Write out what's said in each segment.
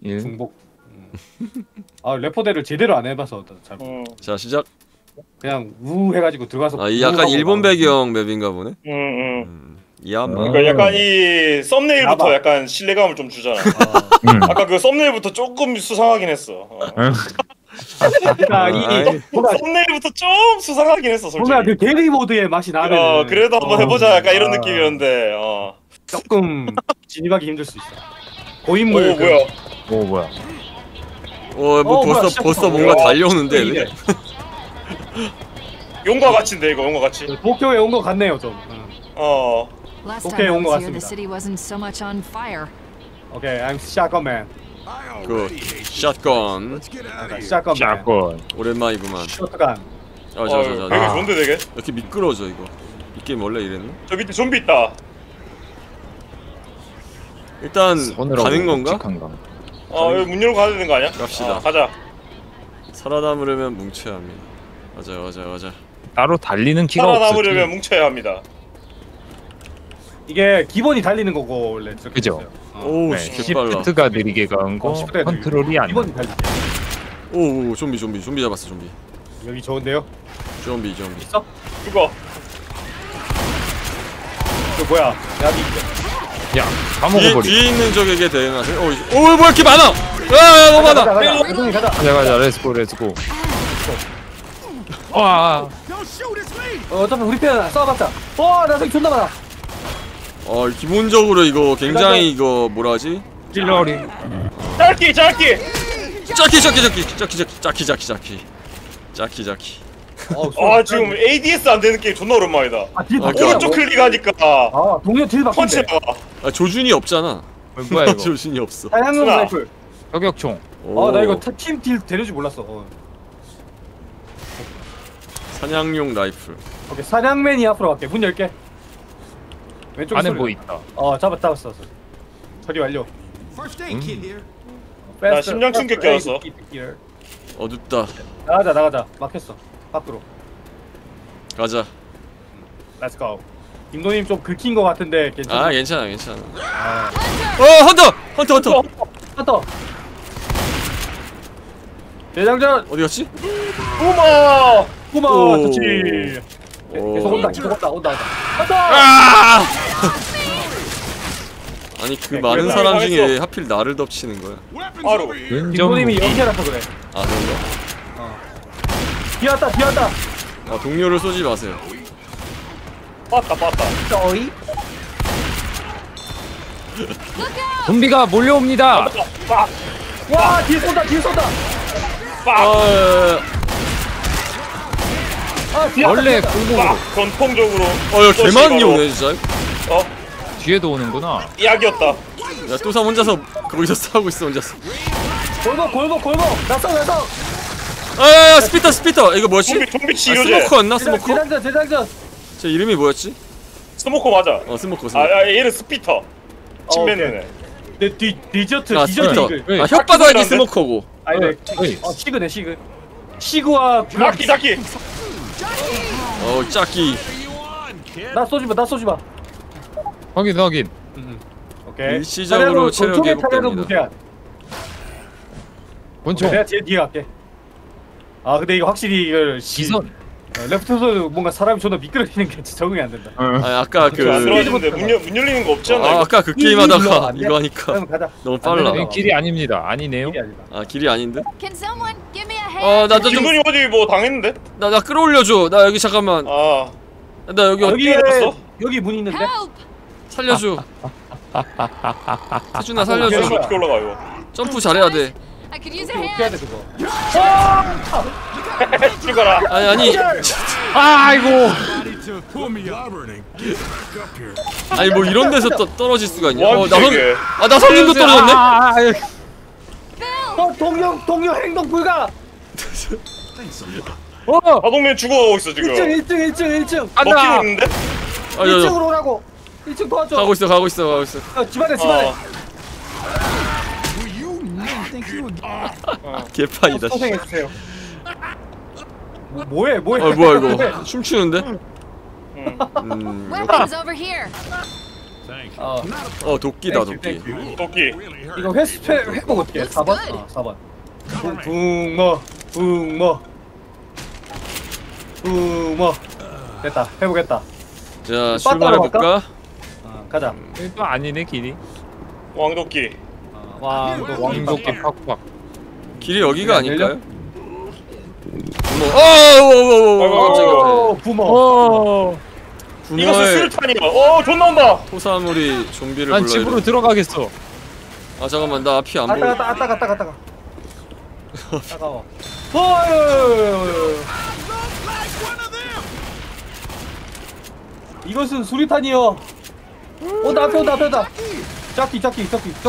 1. 중복. 아 레포대를 제대로 안 해봐서 잘. 자 시작. 그냥 우 해가지고 들어가서. 아 이 약간 일본 배경 맵인가 보네. 이해한다. 그러니까 약간 이 썸네일부터 야바. 약간 신뢰감을 좀 주잖아. 아까 그 썸네일부터 조금 수상하긴 했어. 그러니까 이 뭔가 썸네일부터 좀 수상하긴 했어 솔직히. 뭔가 그 게리 모드의 맛이 나는. 그래도 한번 해보자 약간 이런 느낌이었는데. 조금 진입하기 힘들 수 있어. 고인물. 오 뭐야? 오 뭐야? 뭐 뭐야, 벌써 뭔가 뭐야. 달려오는데. 왜? 용과 같이인데 이거 용과 같이. 도쿄에 온 것 같네요 좀. Last 오케이, time I 온 것 was here, the 같습니다. city wasn't so much on fire. 오케이, I'm shotgun man. 그 샷건 shotgun man. 샷건. 오랜만이구만. shotgun. 자자자. 되게 좋은데 되게. 이렇게 미끄러져 이거. 이 게임 원래 이랬나? 저 밑에 좀비 있다. 일단 손으로 가는 건가? 묵직한가? 여기 문 열고 가야 되는 거 아니야? 갑시다. 가자. 살아남으려면 뭉쳐야 합니다. 가자. 따로 달리는 키가 없었지. 살아남으려면 뭉쳐야 합니다. 이게 기본이 달리는 거고 원래 저렇게 그죠? 있어요. 오우 네, 씨 개빨라. 시프트가 느리게 가는 거, 시프트가 컨트롤이 안 기본이 나. 달리기. 오 좀비 잡았어 좀비. 여기 좋은데요? 좀비. 있어? 그거. 저 뭐야? 여기 있대. 야, 다 먹어버리. 뒤에 있는 적에게 대응하세요. 오 뭐야 이렇게 많아? 너무 많아. 가자. 이동이 가자. 가자, 렛츠고. 와, 어차피 우리 편 싸워봤자. 나 저기 존나 많아. 기본적으로 이거 굉장히 이거 뭐라지? 찔러리. 짧기. 짜키. 지금 ADS 안 되는 게임 존나 오랜만이다. 딜 바뀌냐? 오른쪽 클릭하니까 동료 딜 바뀐대. 펀치가. 조준이 없잖아. 뭐야 이거? 조준이 없어. 다양한 쓰나? 라이플. 저격총. 나 이거 팀 딜 되는 줄 몰랐어. 사냥용 라이플. 오케이, 사냥맨이 앞으로 갈게. 문 열게. 왼쪽 안에 소리. 뭐 있다. 잡았어. 처리 완료. 나 심장 충격 껴왔어. 어둡다. 나가자. 막혔어. 밖으로. 가자. Let's go. 김도님 좀 긁힌 거 같은데 괜찮아? 괜찮아. 헌터. 한더. 대장전. 어디 갔지? 고마워. 오. 좋지. 계속 온다. 한더. 아니 그 네, 많은 그래서 사람 당했어. 중에 하필 나를 덮치는 거야. 바로. 김도님이 연기라서 그래. 그런가? 뒤왔다. 동료를 쏘지 마세요. 빠따. 어이? 좀비가 몰려옵니다. 와, 뒤에 쏜다. 뒤에 원래 쏜다. 골목으로 전통적으로. 야 개많이 오네 진짜. 뒤에도 오는구나. 이야기였다. 야 또삼 혼자서 거기서 싸우고 있어 혼자서. 골목. 나서. 야 스피터 이거 뭐였지? 좀비 치료제. 스모커였나? 스모커? 대장전. 제 이름이 뭐였지? 스모커 맞아. 스모커. 얘는 스피터. 침뱉는 애. 디저트 스피터. 이글. 혓바닥이 스모커고. 시그. 시그와 자키. 짝기. 나 쏘지 마. 확인. 오케이. 일시적으로 체력 회복됩니다. 권총. 내가 제일 뒤에 갈게. 근데 이거 확실히 이걸 시선. 레프트에서 뭔가 사람이 존나 미끄러지는 게 적응이 안 된다. 아까 안 들어왔는데 문 열리는 거 없지 않나? 아까 그 게임 하다가 안 돼? 이거 하니까 그럼 가자. 너무 빨라. 안 길이 아닙니다. 아니네요. 길이 아니다. 길이 아닌데? Can someone give me a hand? 나도 좀 김근이 어디 뭐 당했는데? 나 끌어올려줘. 나 여기 잠깐만. 나 여기 여기 갔어? 여기 문 있는데. Help! 살려줘. 태준아 이거 살려줘. 어떻게 올라가 이거? 점프 잘해야 돼. I could use a 어떻게 해야 돼 hand. 그거? 죽어라. 아니 아이고. 아니 뭐 이런 데서 떨어질 수가 있냐? 와, 되게. 나성님도 떨어졌네. 동료 행동 불가. 아동면 죽어가고 있어 지금. 1층. 먹히고 있는데? 1층으로 오라고. 1층 도와줘. 가고 있어. 집안에. 개판이다. 소생해주세요. 뭐해? 뭐야 이거? 춤추는데? Weapons over here. 도끼다 땡큐, 도끼. 땡큐. 도끼. 이거 회복 어떻게 해? 4번? 4번. 붕어. 됐다. 회복했다. 자 빠따로 출발해볼까? 가자. 또 아니네 길이. 왕도끼. 왕도끼 팍팍. 길이 여기가 열려? 아닐까요? 깜짝이야. 부모. 이것은 붕어의 수류탄이야. 존나 온다. 토사물이 좀비를 난 불러야 집으로 돼. 들어가겠어. 아 잠깐만 나 피 안 보여. 따가. 따가워. 이것은 수리탄이요. 나 앞에 온다. 짝기. 짜키?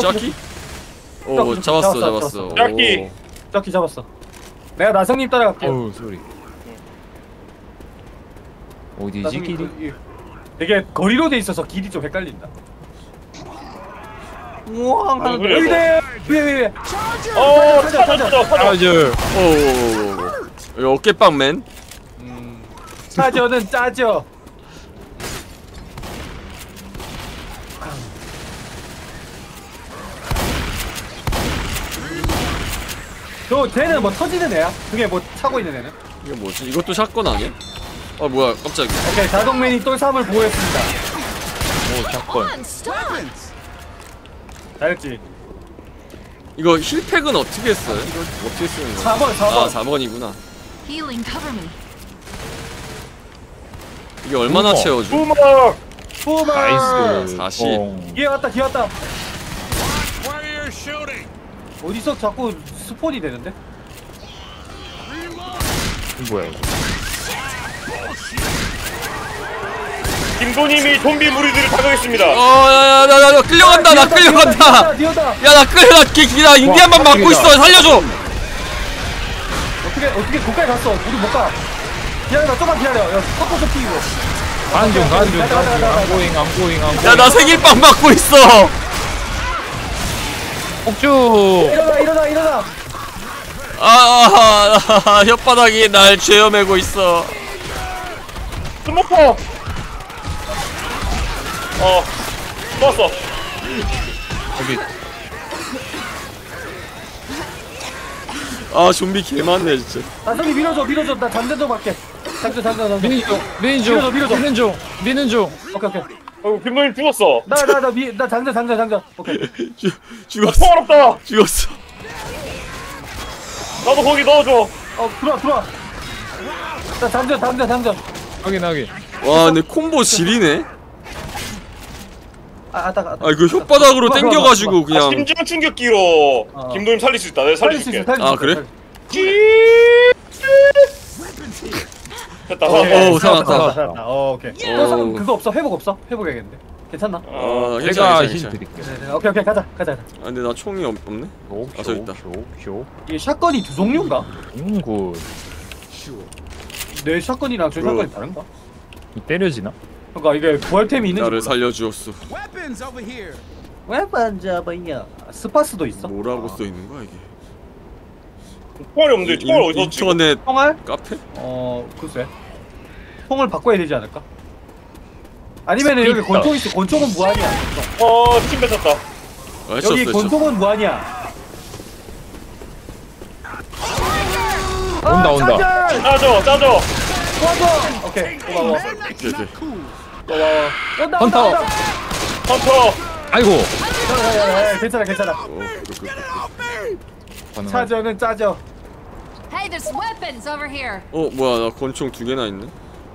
오 잡았어. 짜키. 짝기 잡았어. 내가 나성님 따라갈게. 어우 소리. 어디지 길이? 되게 거리로 돼 있어서 길이 좀 헷갈린다. 우왕 아, 하는데 그래, 위에 위에 터져. 아주 여기 어깨빵맨. 짜져는 짜져. 쟤는 뭐 터지는 애야? 그게 뭐 차고 있는 애는? 이거 뭐지? 이것도 샷건 아니야? 아 뭐야 깜짝이야. 오케이 자동맨이 똘삼을 보호했습니다. 오 작건. On, stop. 잘했지. 이거 힐팩은 어떻게 했어요? 어떻게 쓰는 거야? 4번. 아 4번이구나. Healing, cover me. 이게 얼마나 우와. 채워줘? 부마. 나이스. 40. 기회 왔다. 어디서 자꾸 스폰이 되는데? 뭐야 이거? 김도님이 좀비 무리들을 타격했습니다. 야야야 나 끌려간다. 나 끌려간다. 뛰어다. 야나 나 인디안만 막고 있어. 살려줘. 어떻게 거기까지 갔어? 우리 못 가. 기다려, 좀만 기다려. 야, 섞어 좀 튀기고. 간중. 가자. 안고잉. 야 나 생일빵 막고 있어. 폭주. 일어나. 혓바닥이 날 죄어매고 있어. 스모커. 좋았어. 여기 아 좀비 개 많네 진짜. 나성이 밀어줘. 나 잠전 좀 할게. 잠전. 미는 중. 오케이. 김도님 죽었어. 나 잠전. 오케이. 죽었어. 통화롭다. 죽었어. 나도 거기 넣어줘. 들어와. 나 잠전. 확인. 와 근데 콤보 지리네. 따가. 그 혓바닥으로 좋아. 땡겨가지고 그냥. 심장 충격기로 어. 김도님 살릴 수 있다. 내가 살려줄게. 아, 그래? 됐다. 오, 살았다. 살았다. 오케이. 그거 없어? 회복 없어? 회복해야겠는데. 괜찮나? 제가 힐 괜찮아. 드릴게요. 네, 오케이. 가자. 아 근데 나 총이 없네. 아, 저기 있다. 쇼. 이게 샷건이 두 종류인가? 굿. 내 샷건이랑 저 샷건이 다른가? 때려지나? 그러니까 이게 부활템이 있는지 나를 몰라. 살려주었어. 웨폰 잡아야. 스파스도 있어? 뭐라고 써 있는 거야 이게? 총알이 없는데 총알 어디서 찍어? 인터넷 총알? 카페? 글쎄. 총을 바꿔야 되지 않을까? 아니면은 여기 권총 있어. 권총은 무한이야. 팀 뱉었다. 여기 권총은 무한이야. 온다. 짜져! 짜져. 도와줘! 오케이. 고마워. 오케이. 고마워. 온다. 헌터. 아이고. 괜찮아. 차저는 짜져. Hey, there's weapons over here. 뭐야 나 권총 2개나 있네.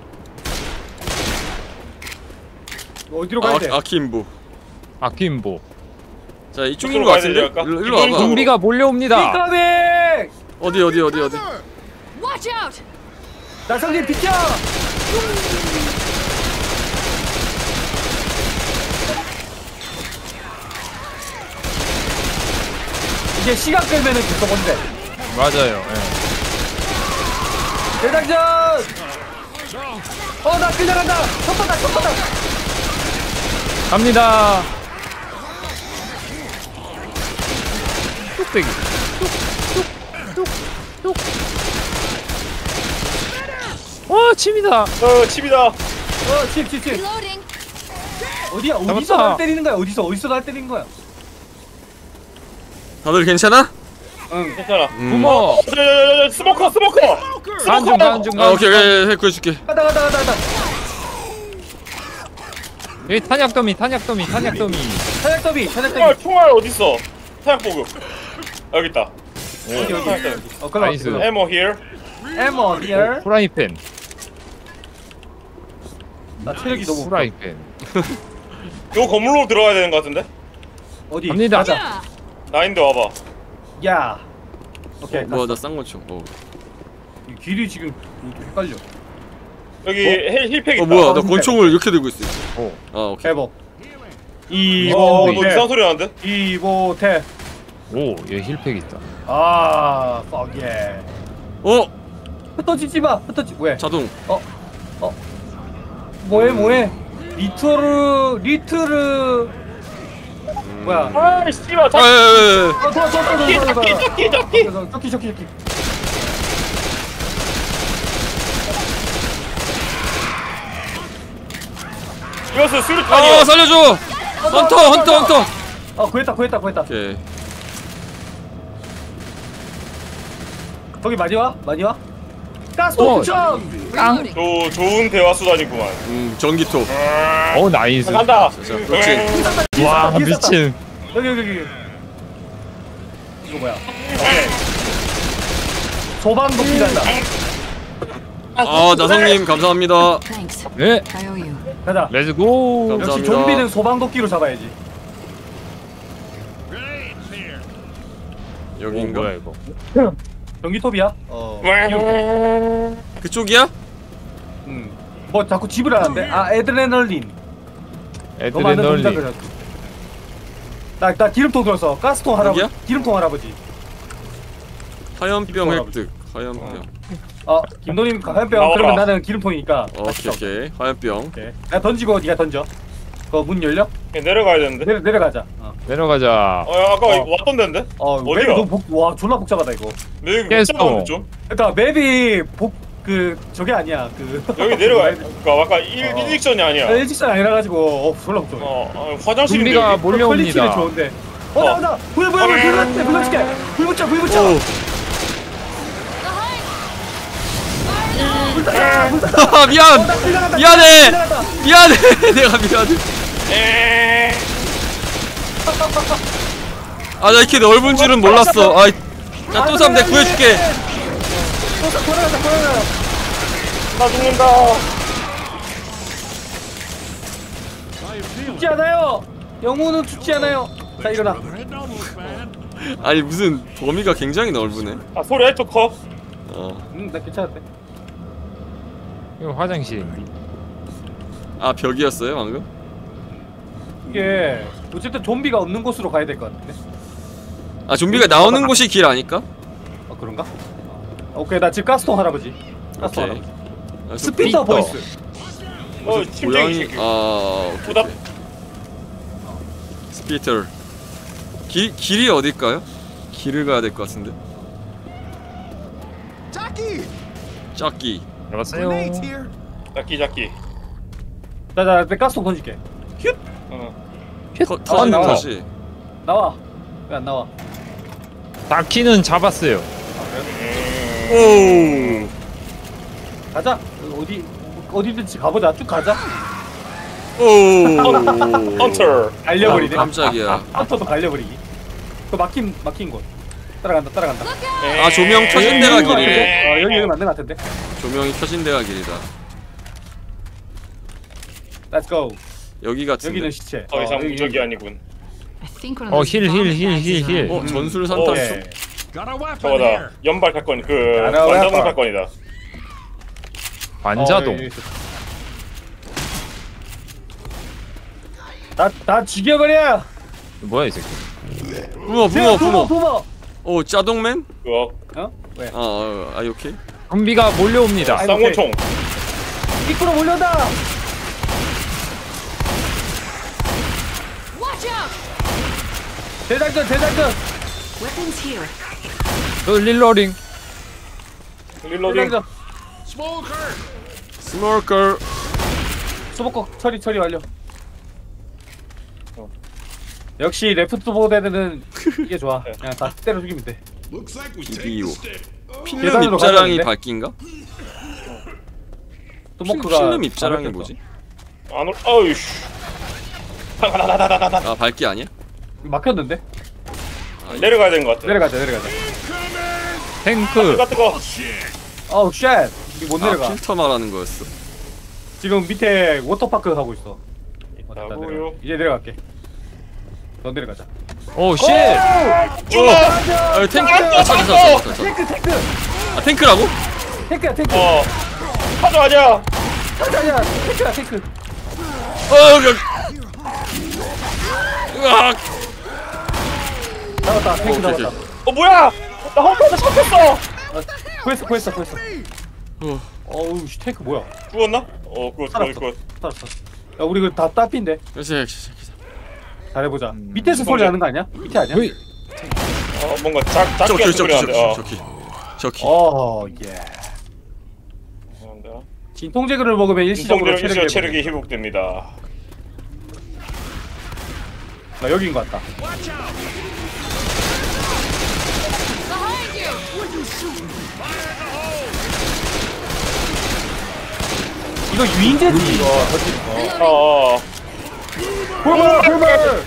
어디로 가야 돼? 아킴보. 아킴보. 자 이쪽인 이쪽으로 거 가야 같은데? 되지 않을까? 일로 와봐. 좀비가 몰려옵니다. 이커밍! 어디? Watch out. 나성님 비켜! 이게 시간 끌면은 계속 온대. 맞아요. 대장전! 나 끌려간다! 쳤다! 갑니다. 뚝배기. 뚝. 침이다. 침이다. 칩. Reloading. 어디야? 어디서 잡았다. 날 때리는 거야? 어디서 날 때리는 거야? 다들 괜찮아? 응. 괜찮아. 부모. 스모커. 간중. 아 오케이 구해줄게. 가다. 여기 탄약더미. 사냥더비. 총알 어딨어? 타약 보급. 여기 있다. 여기. 나이스. Ammo here. 에머 here. 프라이팬. 나 체력이 너무 없어. 프라이팬. 요 건물로 들어가야 되는 것 같은데? 어디? 갑니다. 가자. Yeah. 나인데 와봐. 야. 오케이. 뭐야 나 쌍권총. 이 길이 지금 헷갈려. 여기 힐팩 있다. 뭐야 나 권총을 이렇게 들고 있어. 오. 아 오케이. 회복. 너 이상한 소리 나는데? 이보태. 오, 여기 힐팩 있다. 아, fuck yeah. 흩어지지 마. 왜? 자동. 뭐해? 리트르. 뭐야? 아, 씨발. 저기. 이것은 수류탄이야. 살려줘. 헌터. 구했다. 오케이. 거기 많이 와? 가스 점. 좋은 대화 수단이구만. 전기톱. 오, 나이스. 간다. 자, 그렇지. 와, 미친. 여기. 이거 뭐야? 소방도끼 간다. 아 나성님 감사합니다. Thanks. 네, I owe you. 가자. 렛츠고. 감사합니다. 역시 좀비는 소방도끼로 잡아야지. 여기인가? 뭐야 이거? 전기톱이야? 그쪽이야? 뭐 자꾸 집을 하는데? 아, 에드레널린. 너 만든 동작 에드레널린. 그렸어. 나 기름통 들었어. 가스통 할아버지. 여기야? 기름통 할아버지. 화염병 획득. 화염병. 김도님 화염병. 나와라. 그러면 나는 기름통이니까. 오케이. 화염병. 오케이. 내가 던지고 네가 던져. 그거 문 열려? 내려가야 되는데. 내려가자. 내려가자. 아까 왔던 데인데? 어디가? 와 졸라 복잡하다 이거. 여기 깼어. 복잡한데 좀? 그러니까 맵이 저게 아니야. 여기 내려가야 그니까 아까 일직선이 아니야. 일직선 아니라 가지고 졸라 복잡해. 화장실인데 좀비가 여기? 몰려옵니다. 퀄리티는 좋은데. 나 불 붙여. 불 붙여. 미안해. 내가 미안해. 아 나 이렇게 넓은 줄은 몰랐어. 나 또삼 내 구해줄게. 돌아가자. 나 죽는다. 죽지 않아요. 영혼은 죽지 않아요. 자 일어나. 아니 무슨 범위가 굉장히 넓으네. 소리 아직도 커. 나 괜찮은데. 이거 화장실인데. 아 벽이었어요 방금? 이게 어쨌든 좀비가 없는 곳으로 가야 될 것 같은데. 아 좀비가 나오는 곳이 길 아닐까? 그런가? 오케이 나 지금 가스통 할아버지. 가스통 오케이. 할아버지. 스피터 보이스. 침쟁이 새끼. 오케이. 보답. 스피터. 길이 어딜까요? 길을 가야 될 것 같은데. 짝기. 들어갔어요. 잡기. 자자 내 가스통 던질게. 터지는 나와. 것이. 나와. 왜 안 나와? 다키는 잡았어요. 오. 가자. 어디든지 가보자. 쭉 가자. 오. 헌터. 갈려버리네. 깜짝이야. 헌터도 갈려버리기. 그 막힌 곳. 따라간다. 아 조명 켜진 데가 길이래. 여기 맞는 것 같은데. 조명이 켜진 데가 길이다. Let's go. 여기 같은데. 여기는 시체. 더 이상 여기. 무적이 아니군. I think one of those 힐. bomb bags is on. 전술 예. 산탄총. 저거다. 연발 사건 알아, 완자동 알아. 사건이다. 관자동. 여기 있어. 다 죽여버려. 뭐야 이 새끼? 붕어. 오 짜동맨? 그거 왜? 아 오케이. 좀비가 몰려옵니다. 쌍호총. 입구로 몰려온다. Watch out! 대장전. Weapons here. 릴러링. 릴로딩. 대장전. 스모커. 수복곡 처리 완료. 역시 레프트보드에는 이게 좋아. 그냥 다 때려 죽이면 돼. DBO. 필름 계단으로 입자량이 가져왔는데? 밝기인가? 스모크가 필름 입자량이 뭐지? 안 올. 어이씨. 아 밝기 아니야? 막혔는데? 내려가야 되는 것 같아. 내려가자. 탱크. 뜨거. 어우 쉣. 우리 못 내려가. 필터 말하는 거였어. 지금 밑에 워터파크 가고 있어. 됐다, 자고요. 내려가. 이제 내려갈게. 더 내려가자. 오 쉣. 아 탱크. 아 찾았어. 탱크. 아 탱크라고? 탱크야 탱크. 가져가자. 아니야 탱크야 탱크. 으악. 잡았다. 탱크 오케이, 잡았다. 뭐야? 나 홈페이지 잡혔어. 구했어. 어우 씨 탱크 뭐야? 죽었나? 굿. 살았어. 야 우리 그 다 따핀데. 그렇지. 잘해보자. 밑에서 소리 나는 거 아니야? 밑에 아니야? 으이. 뭔가 작게 같은 소리 나는데. 저기. 예. 뭔가. 진통제를 먹으면 일시적으로 인통제로 체력이 체력이 회복됩니다. 나 여기인 것 같다. 이거 유인제지 이거 던지는 거. 불발!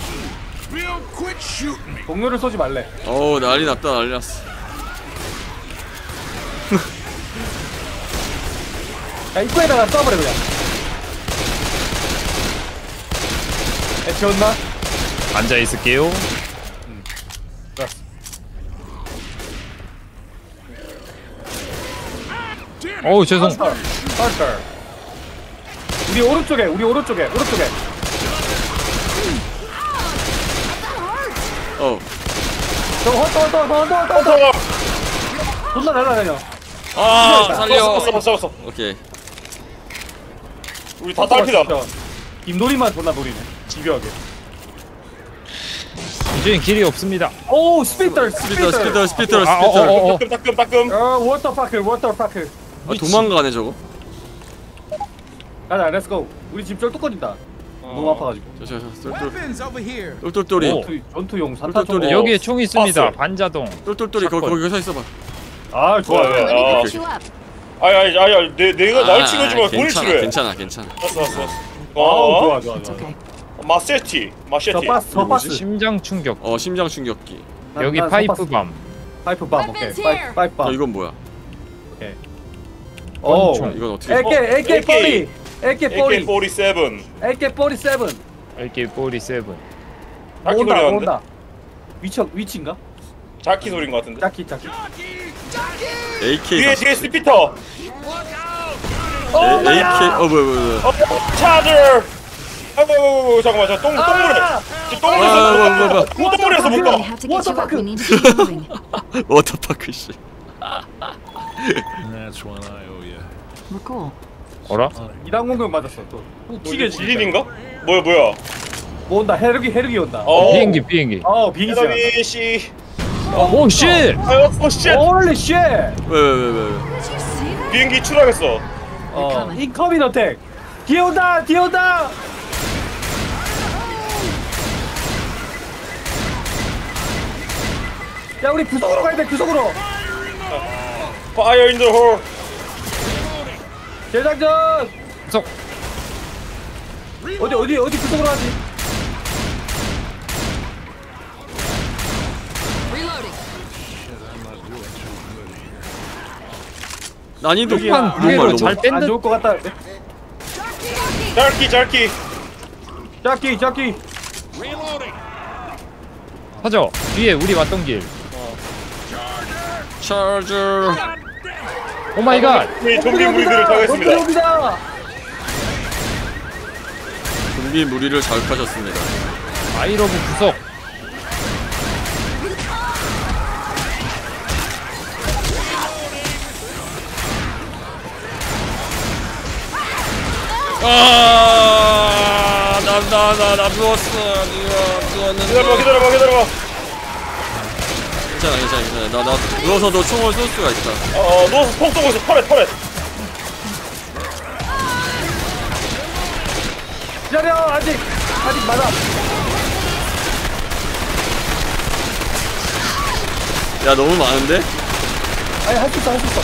동료를 쏘지 말래. 난리 났다. 야 입구에다가 쏴버려 그냥. 지웠나? 앉아 있을게요. 좋았어. 어우 죄송. 헐. 우리 오른쪽에. 저거 헛. 존나 날라다녀. 살려. 잡았어. 오케이. 우리 다 딸피다. 입놀이만 존나 노리네. 집요하게. 이제는 길이 없습니다. 오 스피터. 따끔. 워터파크. 아 도망가네 저거. 가자 렛츠고. 우리 집 쩔뚝거린다. 너무 아파가지고. 똘똘똘이. 전투용 산타총. 똘똘똘이. 여기에 총 있습니다. 봤어. 반자동. 똘똘똘이 거기 서 있어봐. 아 좋아. 네. Let me 아. get you up. 아야, 내가 날 치료지 마. 돈을 치료해. 괜찮아. 왔어. 좋아. It's okay. 마세티. 저 바스. 심장 충격. 심장 충격기. 여기 파이프밤. 파이프 밤. 오케이. Weapons here. 파이프 밤. 이건 뭐야? 오. 총. 이건 어떻게? AK40. AK-47. AK47. AK-47. 자키 소리 나는데? 온다. 위치인가? 자키 소리인 것 같은데? 자키. AK. 뒤에 스피터. AK. 뭐야. 차저. 아이고 잠깐만 저 똥물에서 못 We 가. have to get you up. We need to keep moving. 워터파크 씨. We're cool. 어라? 이단 공격 맞았어 또. 튀겨 지린인가? 뭐야? 뭐 온다. 헬기 온다. 비행기. 비행기. 해담이 씨. 오 쉣! 쉣. 홀리 쉣. 왜? 비행기 추락했어. 인커밍 어택. 뒤에 온다. 야 우리 구석으로 가야 돼. 구석으로. Fire in the hole. 재장전. 구석. 어디 구석으로 가지? Reloading. 난이도 여기야. 정말 잘 너무. 뺀 안 듯. 좋을 것 같다. 자키. 하죠. 뒤에 우리 왔던 길. 차저. 오 마이 갓. 좀비 무리들을 당했습니다. 좀비 무리를 자극하셨습니다. 아이러브 구석. 나 누웠어. 누웠는데. 기다려봐. 괜찮아. 나 누워서도 총을 쏠 수가 있다. 누워서 폭 쏘고 있어. 터렛. 기다려. 아직 많아. 야 너무 많은데? 아니 할 수 있어 할 수 있어.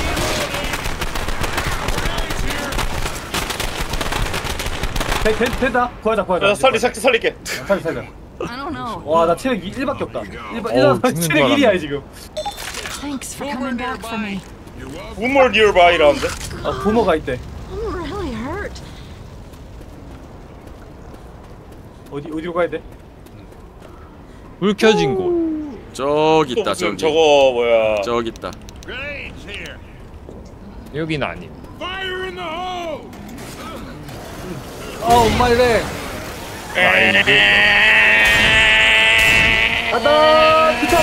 된다. 구하자. 살릴게. 살자. I don't know. 와 나 체력 1밖에 없다. 1 어우, 죽는 줄 체력 알았네. 1이야 지금. Thanks for coming back for me. One nearby라는데. 부모가 있대. I'm really hurt. 어디로 가야 돼? 불 켜진 곳. 저기 있다 또 무슨 저기. 저거 뭐야. 저기 있다. 여기는 아님. 엄마이래. 간다. 기차.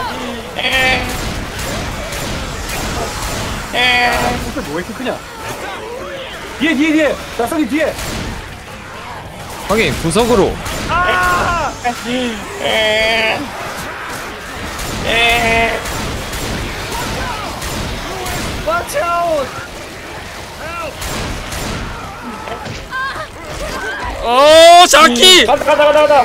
왜 이렇게 크냐? 뒤에. 나성이 뒤에. 확인 구석으로. Watch out. 자키! 가자.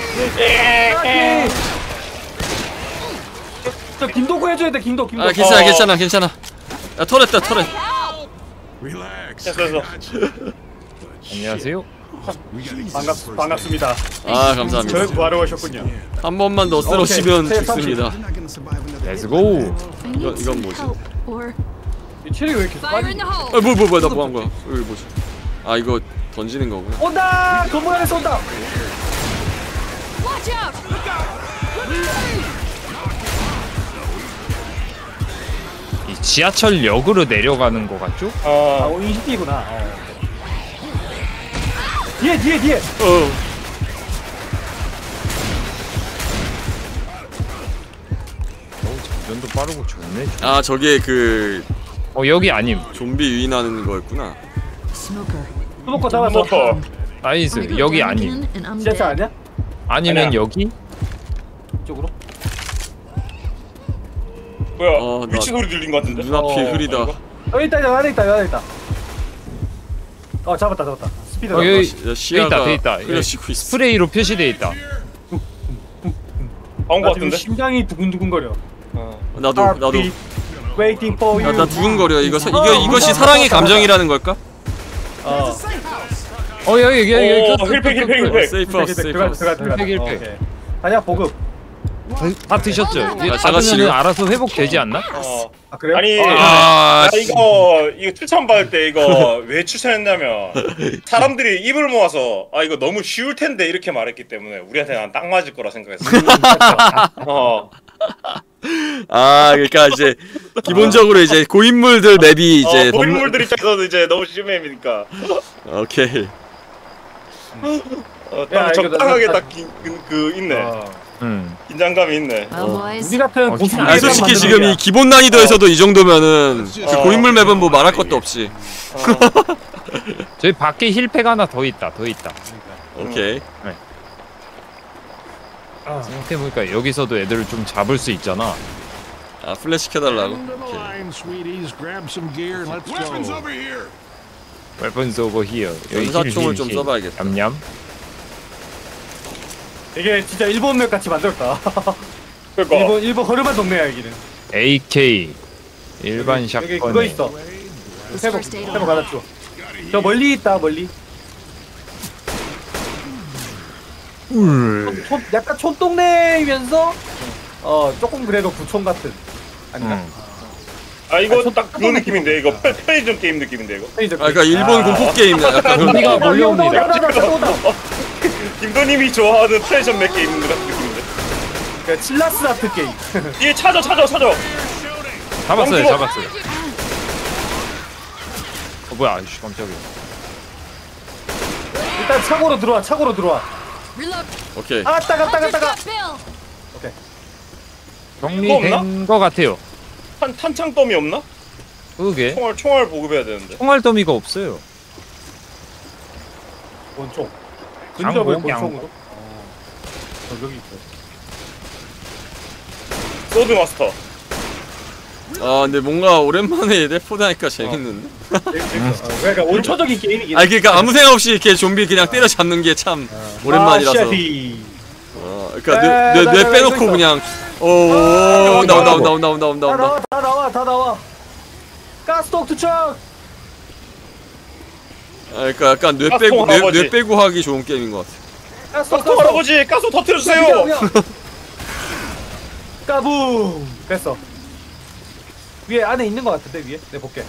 저 김도구 해줘야 돼. 김도. 아 괜찮아. 야 터렛다 터렛. 됐어. 안녕하세요. 반갑습니다. 아 감사합니다. 저를 구하러 오셨군요. 한 번만 더 쓰러지면 오케이. 죽습니다. 렛츠고. I need 이건 some 뭐지? help. Or 이 체력이 왜 이렇게 fire in 빨리? the hole. 뭐야 나 뭐 한 거야? 여기 뭐지? 아 이거 던지는 거구나. 온다. 건물 안에서 온다. Watch out. 이 지하철역으로 내려가는 거 같죠? 인식이구나. 뒤에. 장전도 빠르고 좋네. 아 저게 그 여기 아님. 좀비 유인하는 거였구나. Smoker. 수목거 잡았어. 모터. 나이스. I go 여기 down 아님. again and I'm 지하철 dead. 아니야? 아니면 아니야. 여기? 이쪽으로? 뭐야? 나 위치 소리 들린 것 같은데. 눈앞이 흐리다. 이거? 여기 있다. 안에 있다. 잡았다. 스피드. 여기 야, 시야가 돼 있다. 흐려지고 있어. 스프레이로 표시돼 있다. 나온 것 나 지금 같은데. 심장이 두근두근거려. 나도 Waiting for you. 나 두근거려. 이것이 사랑의 감정이라는 걸까? 여기 힐팩. 세이프 하우스. 들어가. 힐팩. 오케이. 아니야 보급. 다 드셨죠? 이거 제가 받으면 지금- 알아서 회복되지 않나? 아 그래요? 아니, 아, 이거 추천 받을 때 이거 왜 추천했냐면 사람들이 입을 모아서 이거 너무 쉬울 텐데 이렇게 말했기 때문에 우리한테 난 딱 맞을 거라 생각했어. 그러니까 이제 기본적으로 이제 고인물들 맵이 이제 고인물들 입장에서도 이제 너무 쉬운 맵이니까. 오케이. 딱 이거 적당하게 나- 딱 있네. 긴장감이 있네. Well, boys. 우리 같은 고수. 솔직히 지금 이 기본 난이도에서도 이 정도면은 그 고인물 맵은 뭐 말할 것도 없이. 저희 밖에 힐팩 하나 더 있다. 오케이. 생각해보니까 여기서도 애들을 좀 잡을 수 있잖아. 플래시 켜달라고. Into the 오케이. line, sweeties. Grab some gear and let's Weapons go. over here. Weapons over here. 여기 연사총을 좀 써봐야겠다. 냠냠. 이게 진짜 일본 맵 같이 만들었다. 그러니까 일본 허름한 동네야 여기는. AK. 일반 여기 그거 샷건에. 있어. This first aid 회복 on. 하나 줘. 저 멀리 있다 멀리. 약간 촌동네이면서 조금 그래도 구촌 같은. 아닌가? 이거 딱 그 느낌인데 이거 편의점 게임 느낌인데 이거. 그러니까 일본 공포 게임 약간 그런 좀비가 느낌. 몰려옵니다. 김도님이 좋아하는 편의점 맵 게임 같은 느낌인데. 그러니까 칠라스 아트 게임. 얘 찾아. 잡았어요. 엉뚱어. 뭐야? 아이씨 깜짝이야. 일단 차고로 들어와. Reload. 오케이. 따가. Hunter's got Bill. 정리된 거 같아요. 탄창더미 없나? 그게 총알 보급해야 되는데. 총알 더미가 없어요. 권총. 근접을 양복, 권총으로. 여기 있어. 소드 마스터. 근데 뭔가 오랜만에 레포드 하니까 재밌는데. 그러니까 원초적인 게임이긴. 그러니까 아무 생각 없이 이렇게 좀비 그냥 때려 잡는 게 참 오랜만이라서. 샤히. 그러니까 뇌 빼놓고 그냥 오 온다. 다 나와. 가스통 투척. 그러니까 약간 뇌 가스통 할아버지. 빼고 하기 좋은 게임인 것 같아. 가스통 할아버지 가스 터뜨려주세요. 까붕. 됐어. 위에 안에 있는 것 같은데 위에. 내가 볼게.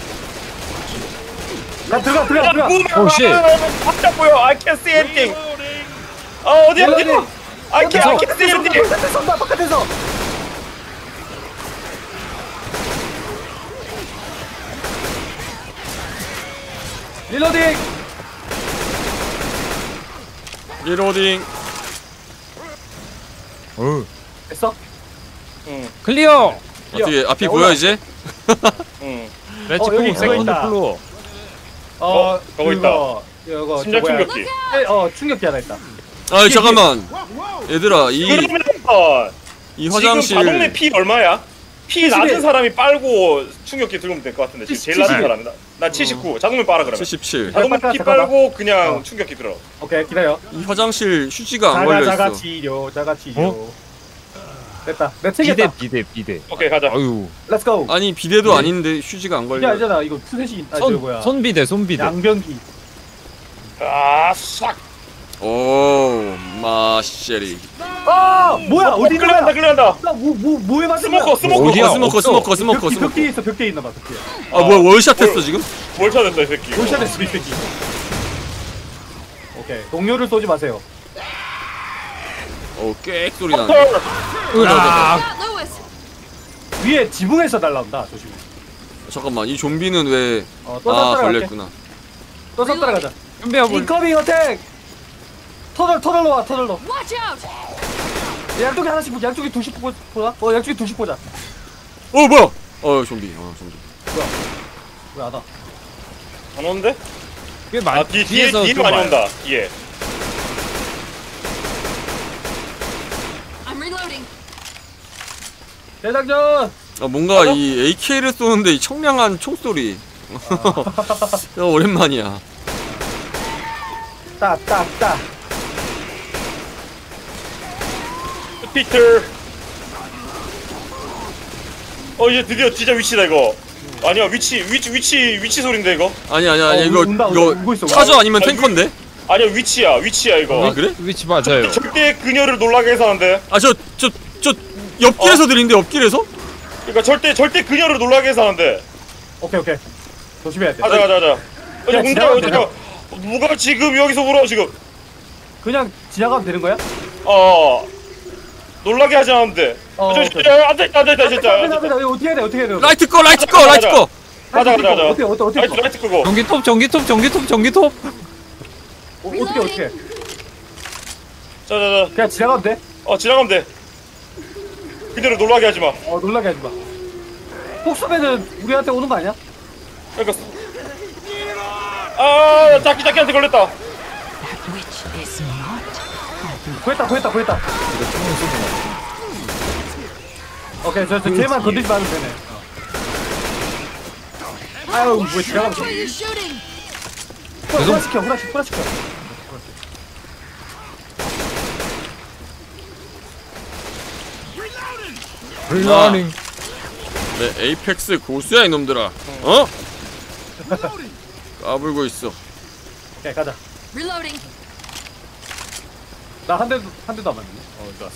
나 들어가. 오, 씨. 바짝 보여. I can't see anything. 어디야? I can't see anything. 바깥에서. 리로딩. 리로딩. 어. 됐어? 클리어. 어떻게 앞이 야, 보여 올라. 이제? 렛츠 고 여기 그거 세컨드 있다. 플로어. 저거 있다. 이거 심장 뭐야. 충격기. 충격기 하나 있다. 아 잠깐만. 얘들아 그러면 이 화장실 지금 자동내 피 얼마야? 피 71. 낮은 사람이 빨고 충격기 들으면 될 것 같은데 지금 제일 낮은 71. 사람이다. 나 79. 자동면 빨아 그러면. 77. 자동면 피 잠깐만. 빨고 그냥 어. 충격기 들어. 오케이 기다려. 이 화장실 휴지가 안 걸려 자가 있어. 치료. 됐다. 내 챙겼다. 비대. 오케이 가자. 아유. Let's go. 아니 비데도 아닌데 휴지가 안 이게 걸려. 아니잖아. 이거 투셋이. 저거 뭐야. 손비대. 양변기. 아 싹. 오 마쉐리. 뭐야? 어디 있는 거야? 끌려간다. 뭐에 맞은 거야? 스모커. 어디야? 스모커. 벽 뒤에 있어. 벽 뒤에 있나 봐. 벽 뒤에. 아 뭐야 월샷 했어 지금? 월차 됐다 이 새끼. 돌샷했어 이 새끼. 오케이. 동료를 쏘지 마세요. 꽤 소리 나네. 으악. Not Lewis. 위에 지붕에서 날라온다. 조심해. 잠깐만 이 좀비는 왜? 또 아 따라갈게. 걸렸구나. 또 따라가자. 준비하고. 인커밍 어택. 터널로 와. 터널로. Watch out. 양쪽에 하나씩 보자. 양쪽에 둘씩 보자. 양쪽에 둘씩 보자. 뭐야? 좀비. 좀비. 왜 안 와? 안 오는데? 꽤 많이. 뒤에 좀 많이 와요. 온다. 뒤에. I'm reloading. 대장전. 뭔가 이 AK를 쏘는데 이 청량한 총소리. 오랜만이야. 따. 피터. 이제 드디어 진짜 위치다 이거. 아니야 위치 소린데 이거. 아니 이거 울고 있어. 차저 아니면 탱커인데? 아니야 위치야 이거. 아 그래? 위치 맞아요. 절대 그녀를 놀라게 해서 하는데. 저 옆길에서 들리는데 옆길에서? 그러니까 절대 그녀를 놀라게 해서 하는데. 오케이. 조심해야 돼. 가자. 그냥 혼자 지나가면 되냐? 누가 지금 여기서 울어 지금. 그냥 지나가면 되는 거야? 놀라게 하지 않았는데. 오케이. 앉아있다 진짜. 이거 어떻게 해야 돼? 라이트 꺼. 가자. 어떻게 라이트 끄고. 전기톱. 어떻게? 자자자. 그냥 지나가면 돼? 지나가면 돼. 그녀를 놀라게 하지 마. 놀라게 하지 마. 폭스맨은 우리한테 오는 거 아니야? 그러니까. 자키한테 걸렸다. Which is not. 구했다. 오케이, 저 쟤만 건들지 말면 되네. 아유, 왜 지나가면 Who are you shooting? 후라시켜. 블러닝. 네 에이펙스 고수야 이놈들아. 까불고 있어. 오케이, 가자. Reloading. 나 한 대도 안 맞네. 좋았어.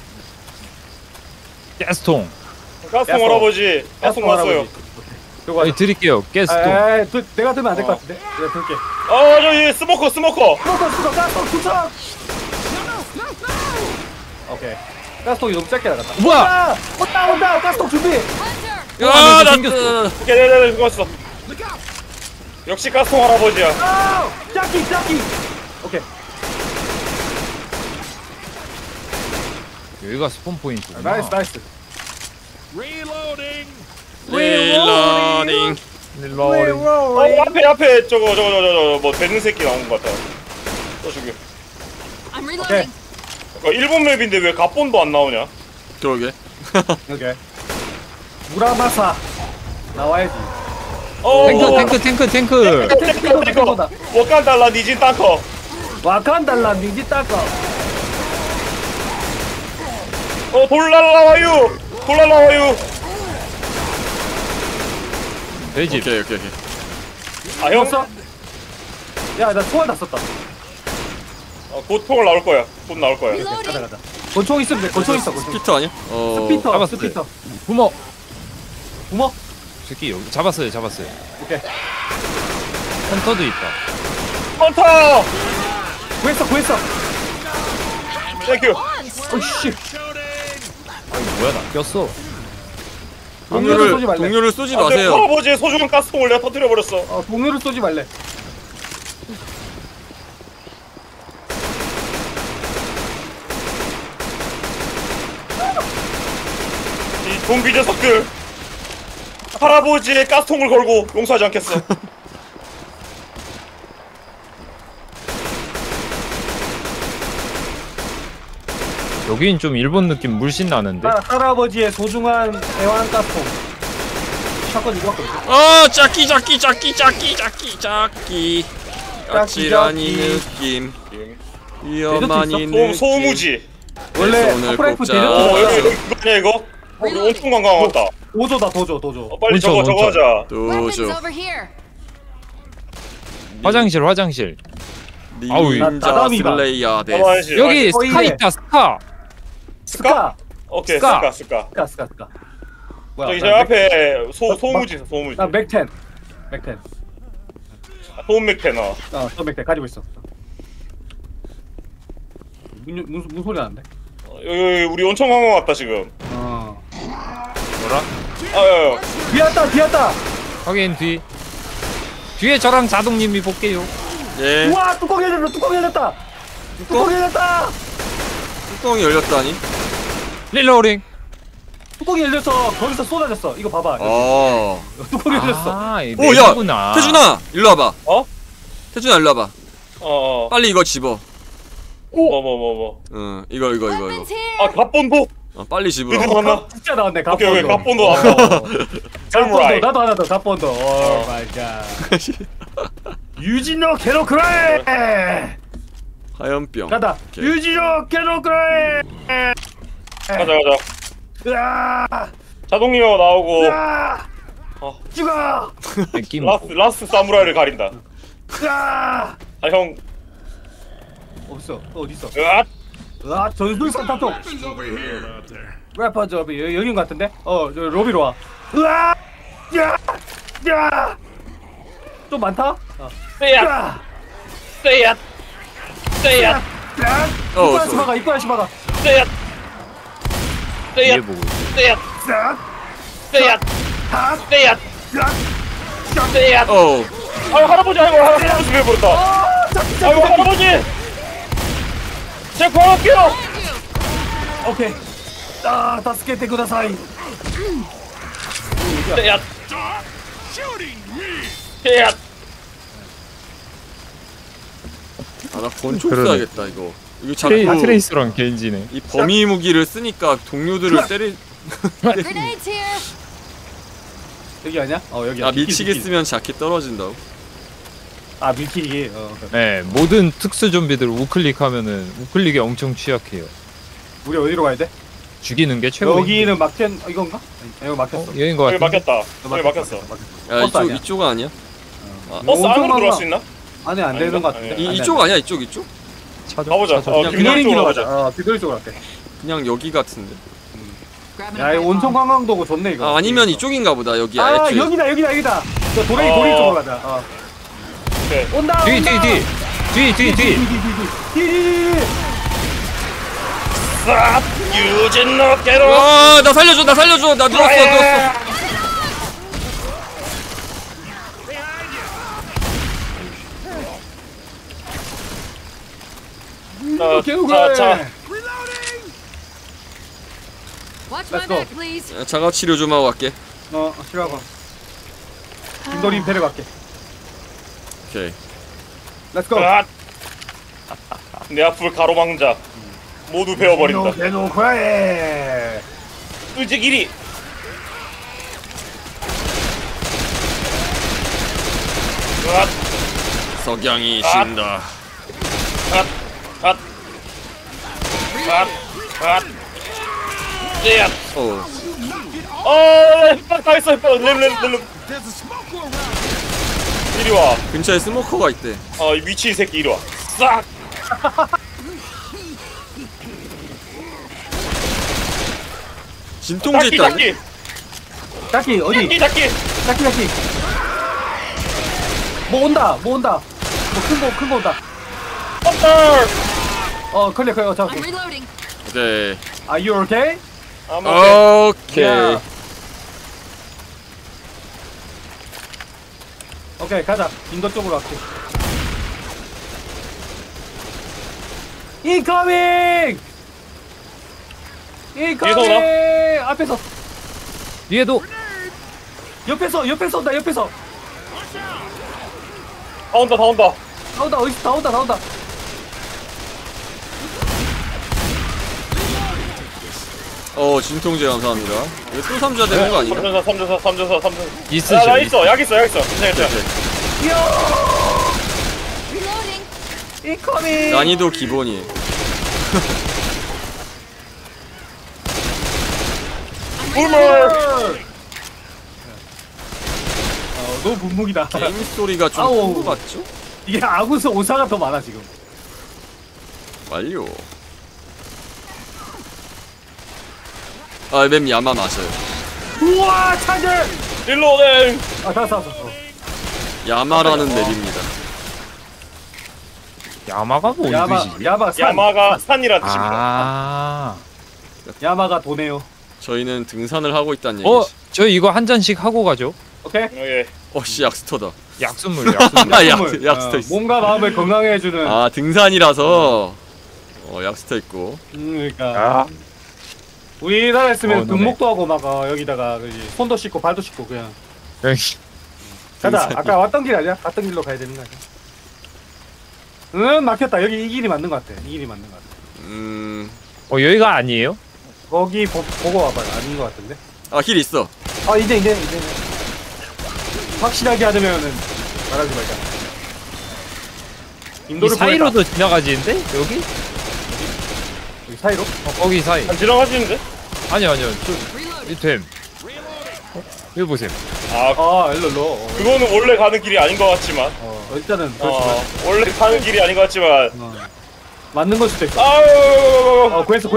가스통. 가스통 할아버지. 가스통 왔어요. 요거 아니 드릴게요. 가스통. 내가 들면 안 될 것 같은데? 내가 들게. 저기 스모커. 스모커, 가스통 투척! 오케이. 가스통이 너무 짧게 나갔다. 뭐야? 온다! 가스통 준비! 야, 나 오케이, 네네네, 수고했어. 역시 가스통 할아버지야. 짝기! 오케이. 여기가 스폰 포인트구나. 나이스. Reloading. 릴러닝. 릴러닝. 앞에 저거 뭐 되는 새끼 나온 것 같아. 또 저기. I'm reloading. 일본 맵인데 왜 갑본도 안 나오냐? 그러게. 오케이. 무라마사 나와야지. 탱크. 탱커다. 와칸달라 니진 땅커. 와칸달라 닌지 따까. 돌 날라와요. 돌 날라와요. 돼지. 오케이. 아 형, 썼어? 야나 총알 다 썼다. 곧 통을 나올 거야. 곧 나올 거야. 가자 Reloading. 가자. 권총 있으면 돼. 권총 있어. 권총. 스피터 아니야? 스피터. 잡았어. 스피터. 부모. 구멍. 새끼 여기 잡았어요. 오케이. 헌터도 있다. 헌터. 구했어. 땡큐. 어이씨. 아이 뭐야 나 꼈어. 동료를 쏘지 말래. 동료를 쏘지 안돼, 마세요. 할아버지의 소중한 가스통을 내가 터뜨려 버렸어. 동료를 쏘지 말래. 이 좀비 녀석들. 할아버지의 가스통을 걸고 용서하지 않겠어. 여긴 좀 일본 느낌 물씬 나는데. 할아버지의 소중한 애완가스통. 샷건 이거 갖고 있어. 짝기. 아찔한 이 느낌. 위험한 이 느낌. 소무지. 원래 오늘 퍼프라이프 꼭 대전 여기 그거 아니야 이거? 우리 온통 관광 왔다. 도저다 도저. 빨리 온천, 저거 온천. 하자. Weapons 도저. over here. 화장실. 아우, 닌자 나담이가. 슬레이야 데스. 가만히 여기 거의 스카 네. 있다. 스카. 스카. 오케이 스카. 스카. 뭐야? 저기 저 앞에 소무지 있어, 소무지. 나 맥텐. 소음맥테너. 저 맥텐 가지고 있어. 무슨 소리 나는데? 여기 우리 온천 관광 왔다 지금. 뭐라? 아유. 뒤였다. 확인 뒤. 뒤에 저랑 자동님이 볼게요. 예. 우와 뚜껑 열렸다. 뚜껑이 열렸다니? 릴로링. 뚜껑이 열려서 거기서 쏟아졌어. 이거 봐봐. 뚜껑이 열렸어. 아, 오, 야! 내구나. 태준아! 일로 와봐. 어? 태준아, 일로 와봐. 빨리 이거 집어. 뭐. 응, 이거. Weapons here. 아 갑본도. 빨리 집으라. 드디어 나왔나? 진짜 나왔네. 오케이 갑본도. 갑본도 왔다. 갑본도. 나도 하나 더 갑본도. 오 마이 갓. 유진노 게노크라이. 화염병. 가다. 오케이. 유진노 게노크라이. 가자. 으아. 자동이어 나오고. 으아. 죽어. 느낌. 라스트 사무라이를 가린다. 으아. 아 형. 없어. 어디 있어? 으앗. 아 전술 산타통. 래퍼 저 여긴 것 같은데? 저 로비로 와. 으아! 야! 좀 많다? 쎄야. 입구 하나씩 막아. 쎄야. 뒤에 보고 있어. 쎄야. 아유 할아버지 할아버지 배부르다. 아유 할아버지. 제가 구할게요. 오케이. 다스케테 쿠다사이. 쎄야. 나 권총 그러네. 써야겠다, 이거. 이거 자꾸 트레이스랑 겐지네. 이 범위 무기를 쓰니까 동료들을 Grenades here. 여기 아니야? 여기야. 미치게 쓰면 자켓 떨어진다고. 밀키리. 네, 모든 특수 좀비들 우클릭하면은 우클릭에 엄청 취약해요. 우리 어디로 가야 돼? 죽이는 게 최고. 여기는 막힌 이건가? 이거 막혔어. 여긴 거 여기 같아. 막혔다. 여기 막혔어. 야, 버스 아니야. 이쪽 아니야? 버스 안으로 엄청 들어갈 많아. 수 있나? 안에 안 되는 것 같은데. 이쪽 아니야, 이쪽? 가보자. 그냥 균열 쪽으로 가자. 비둘 쪽으로 갈게. 그냥 여기 같은데. Grabbing 야, a 이거 back 온천 bomb. 관광도고 좋네 이거. 아니면 이쪽인가 보다, 여기. 아, 애초에. 여기다. 저 도레이 쪽으로 가자. 오케이. 온다. 뒤. 싹 유진노 깨로. 나 살려줘. 나 누웠어. 자. Watch my Let's go. back, please. 자가 치료 좀 하고 갈게. 싫어하고. 김도림 데려갈게. 오케이. Let's go. 내 앞을 가로막자. 모두 베어버린다. 대노크라이. 뚜지기리. 석양이 신다. 어. 다 있어. 렘. 이리 와. 근처에 스모커가 있대. 이 미친 새끼 이리 와. 싹. 진통제 있다. 짝기 어디? 닭기. 짝기. 뭐 온다. 뭐 큰 거 온다. 클리어. I'm 잡을게. reloading. 오케이. Are you okay? 오케이. 야. 오케이, 가자. 인도 쪽으로 갈게. 인커밍! 뒤에서 오나? 앞에서. 뒤에도 옆에서 온다. 옆에서. 다 온다. 다 온다. 진통제 감사합니다. 이거 또 삼자 되는 거 아닌가? 3전사. 있으셔. 나 있어. 약 있어. 괜찮아. Reloading. 인커밍! 난이도 기본이. 불물! 너무 분무기다. 게임 스토리가 좀 아우. 큰 거 같죠? 이게 아구스 오사가 더 많아 지금. 완료. 맵 야마 맞아요. 우와 차들! 릴로딩. 다 야마라는 맵입니다. 야마가 뭐 어디지? 야마가 산이란 뜻입니다. 아. 야마가 도네요. 저희는 등산을 하고 있다는 어, 얘기지. 저희 이거 한 잔씩 하고 가죠. 오케이. 예. 씨 약스터다. 약순물. 약스터 있어. 몸과 마음을 건강해주는. 아 등산이라서 약스터 있고. 그러니까. 우리나라 있으면 너네. 등목도 하고 막 여기다가 손도 씻고 발도 씻고 그냥. 가자. 등산이. 아까 왔던 길 아니야? 갔던 길로 가야 되는 거 아니야? 막혔다. 여기 이 길이 맞는 것 같아. 여기가 아니에요? 거기 보고 와봐요. 아닌 것 같은데. 힐 있어. 이제. 확실하게 하려면은 말하지 말자. 이 인도를 사이로도 지나가지는데? 여기? 여기 사이로? 거기 사이. 안 지나가시는데? 아니요. 이 됨. 여기 보세요. 일로. 그거는 원래 가는 길이 아닌 것 같지만. 일단은 그렇지만 원래 가는 길이 아닌 것 같지만. 맞는 걸 수도 있어. 아유. 구했어.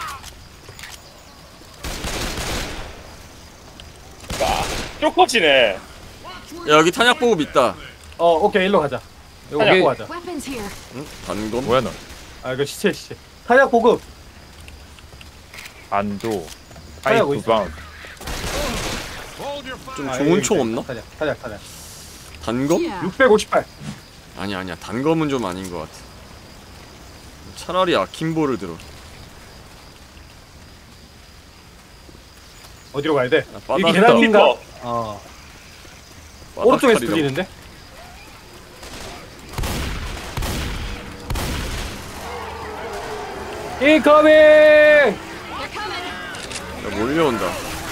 쪼커지네. 야, 여기 탄약 보급 있다. 오케이 일로 가자. 이거 여기- 갖고 가자. Weapons here. 응? 단검? 뭐야 너? 이거 시체. 타약 보급. 안도. 타약 하이프 있어. 바운드. 좀 좋은 총 없나? 타약. 단검? Yeah. 658. 아니야. 단검은 좀 아닌 것 같아. 차라리 아킴보를 들어. 어디로 가야 돼? 아, 이 바닥 계단인가? 리퍼. 오른쪽에서 바닥칼이라고. 들리는데? 인커밍! They're coming. 야, 몰려온다.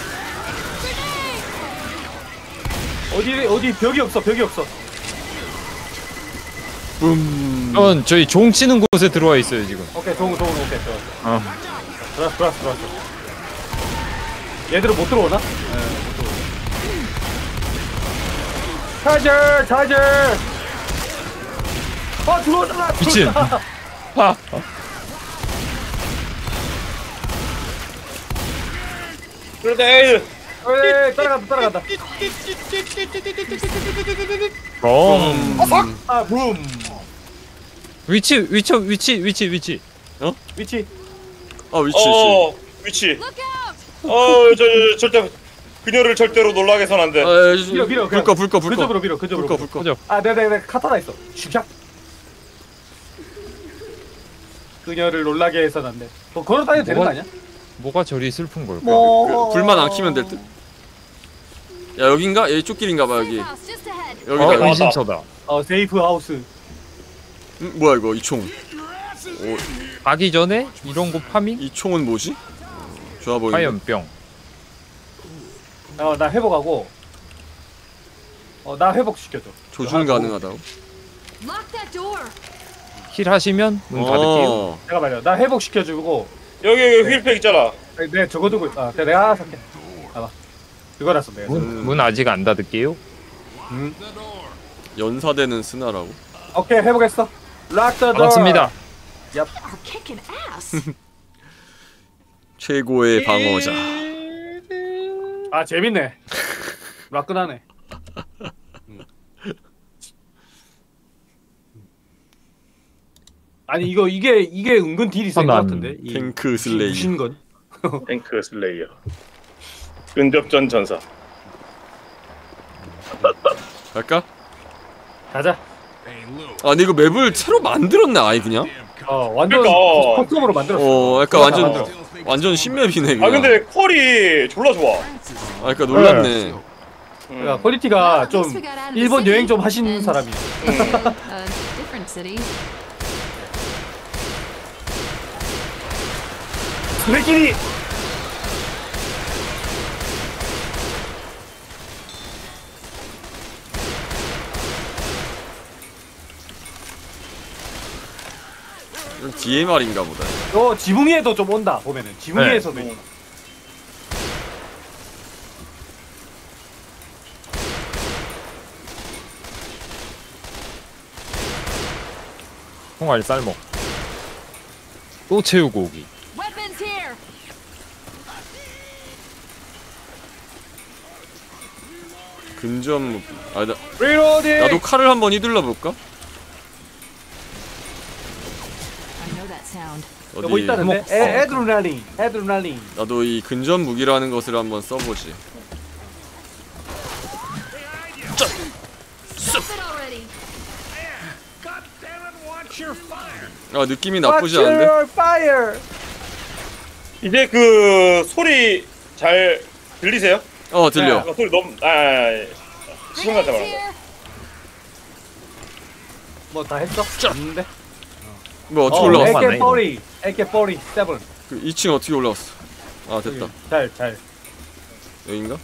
어디 벽이 없어. 붐. 전 저희 종 치는 곳에 들어와 있어요 지금. 오케이, 오케이, 어. 들어왔어. 얘들은 못 들어오나? 못 들어오네. 차저! 들어오잖아! 미친. 그런데 에이, 따라간다. 붐! 위치. 위치. 위치. 위치. Look out. 절대 그녀를 절대로 놀라게 해선 안 돼. 밀어. 불꺼. 그쪽으로 밀어. 불꺼. 내가 카타나 있어. 슉샥. 그녀를 놀라게 해서는 안 돼. 걸어 다녀도 되는 거 아니야? 뭐가 저리 슬픈 걸까? 불만 안 키면 될 듯? 야, 여긴가? 이쪽 길인가봐, 여기. Safe house just ahead. 여기다. 은신처다. 세이프 하우스. 뭐야, 이거, 이 총. 가기 전에 이런 거 파밍? 이 총은 뭐지? 좋아 보이네. 화염병. 나 회복하고. 나 회복 시켜줘. 조준 가능하다고? Lock that door. 힐 하시면 문 닫을게요. 어. 잠깐만요. 나 회복 시켜주고. 여기 휠팩 있잖아. 아니, 내가 저거 두고 있다. 내가 살게. 봐봐. 그거라서 내가. 문 아직 안 닫을게요. 연사되는 스나라고? 오케이 해보겠어. Lock the door. 반갑습니다. Are kicking ass. 최고의 방어자. 아 재밌네. 라끈하네. 아니 이게 은근 딜이 센 것 같은데. 이 탱크 슬레이. 무신건. 탱크 슬레이어. 근접전 전사. 갈까? 가자. 아 근데 이거 맵을 새로 만들었네 아예 그냥? 완전 그러니까. 커스텀으로 만들었어. 약간 만들었어. 완전 신맵이네 그냥. 아 근데 퀄이 졸라 좋아. 그러니까 놀랍네. 그러니까 퀄리티가 좀 일본 여행 좀 하신 사람이. Different city. 우리끼리. 이건 DMR인가 보다. 지붕 위에도 좀 온다 보면은 지붕 네. 위에서도 있어. 총알 쌀먹. 또 채우고 오기. Weapons here. 근접 아니다. 리로딩. 나도 칼을 한번 휘둘러 볼까? I know that sound. 뭐 어디? 있다는데? 에드루날린. 에드루날린. 나도 이 근접 무기라는 것을 한번 써보지. Stop it already. 아 느낌이 나쁘지 않은데? Fire. 이제 그 소리 잘 들리세요? 들려. 아, 소리 너무 시청자한테 Grenades 말한 거. here. 뭐 다 했어? 없는데? 뭐 어떻게 올라갔어? AK-40. AK-47. 그 2층 어떻게 올라갔어? 아 됐다. 잘. 여긴가?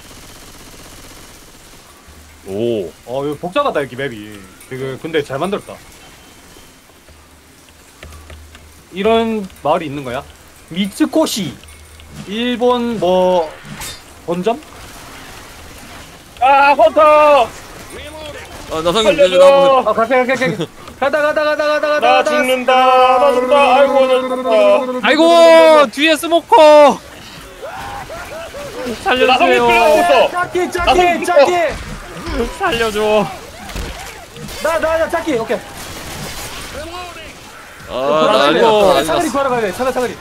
오. 이거 복잡하다 여기 맵이. 근데 잘 만들었다. 이런 마을이 있는 거야? 미츠코시. 일본 뭐 본점? 아 헌터! 아 나성이 살려줘! 가게. 가다. 나 죽는다. 아이고 나 죽는다. 아이고 뒤에 스모커. 나성이 살려주세요. 끌려가고 있어. 짝기. 살려줘. 나 짝기. 오케이. 난리 났다 난리 차가리 났어. 구하러 가야 돼. 차가리.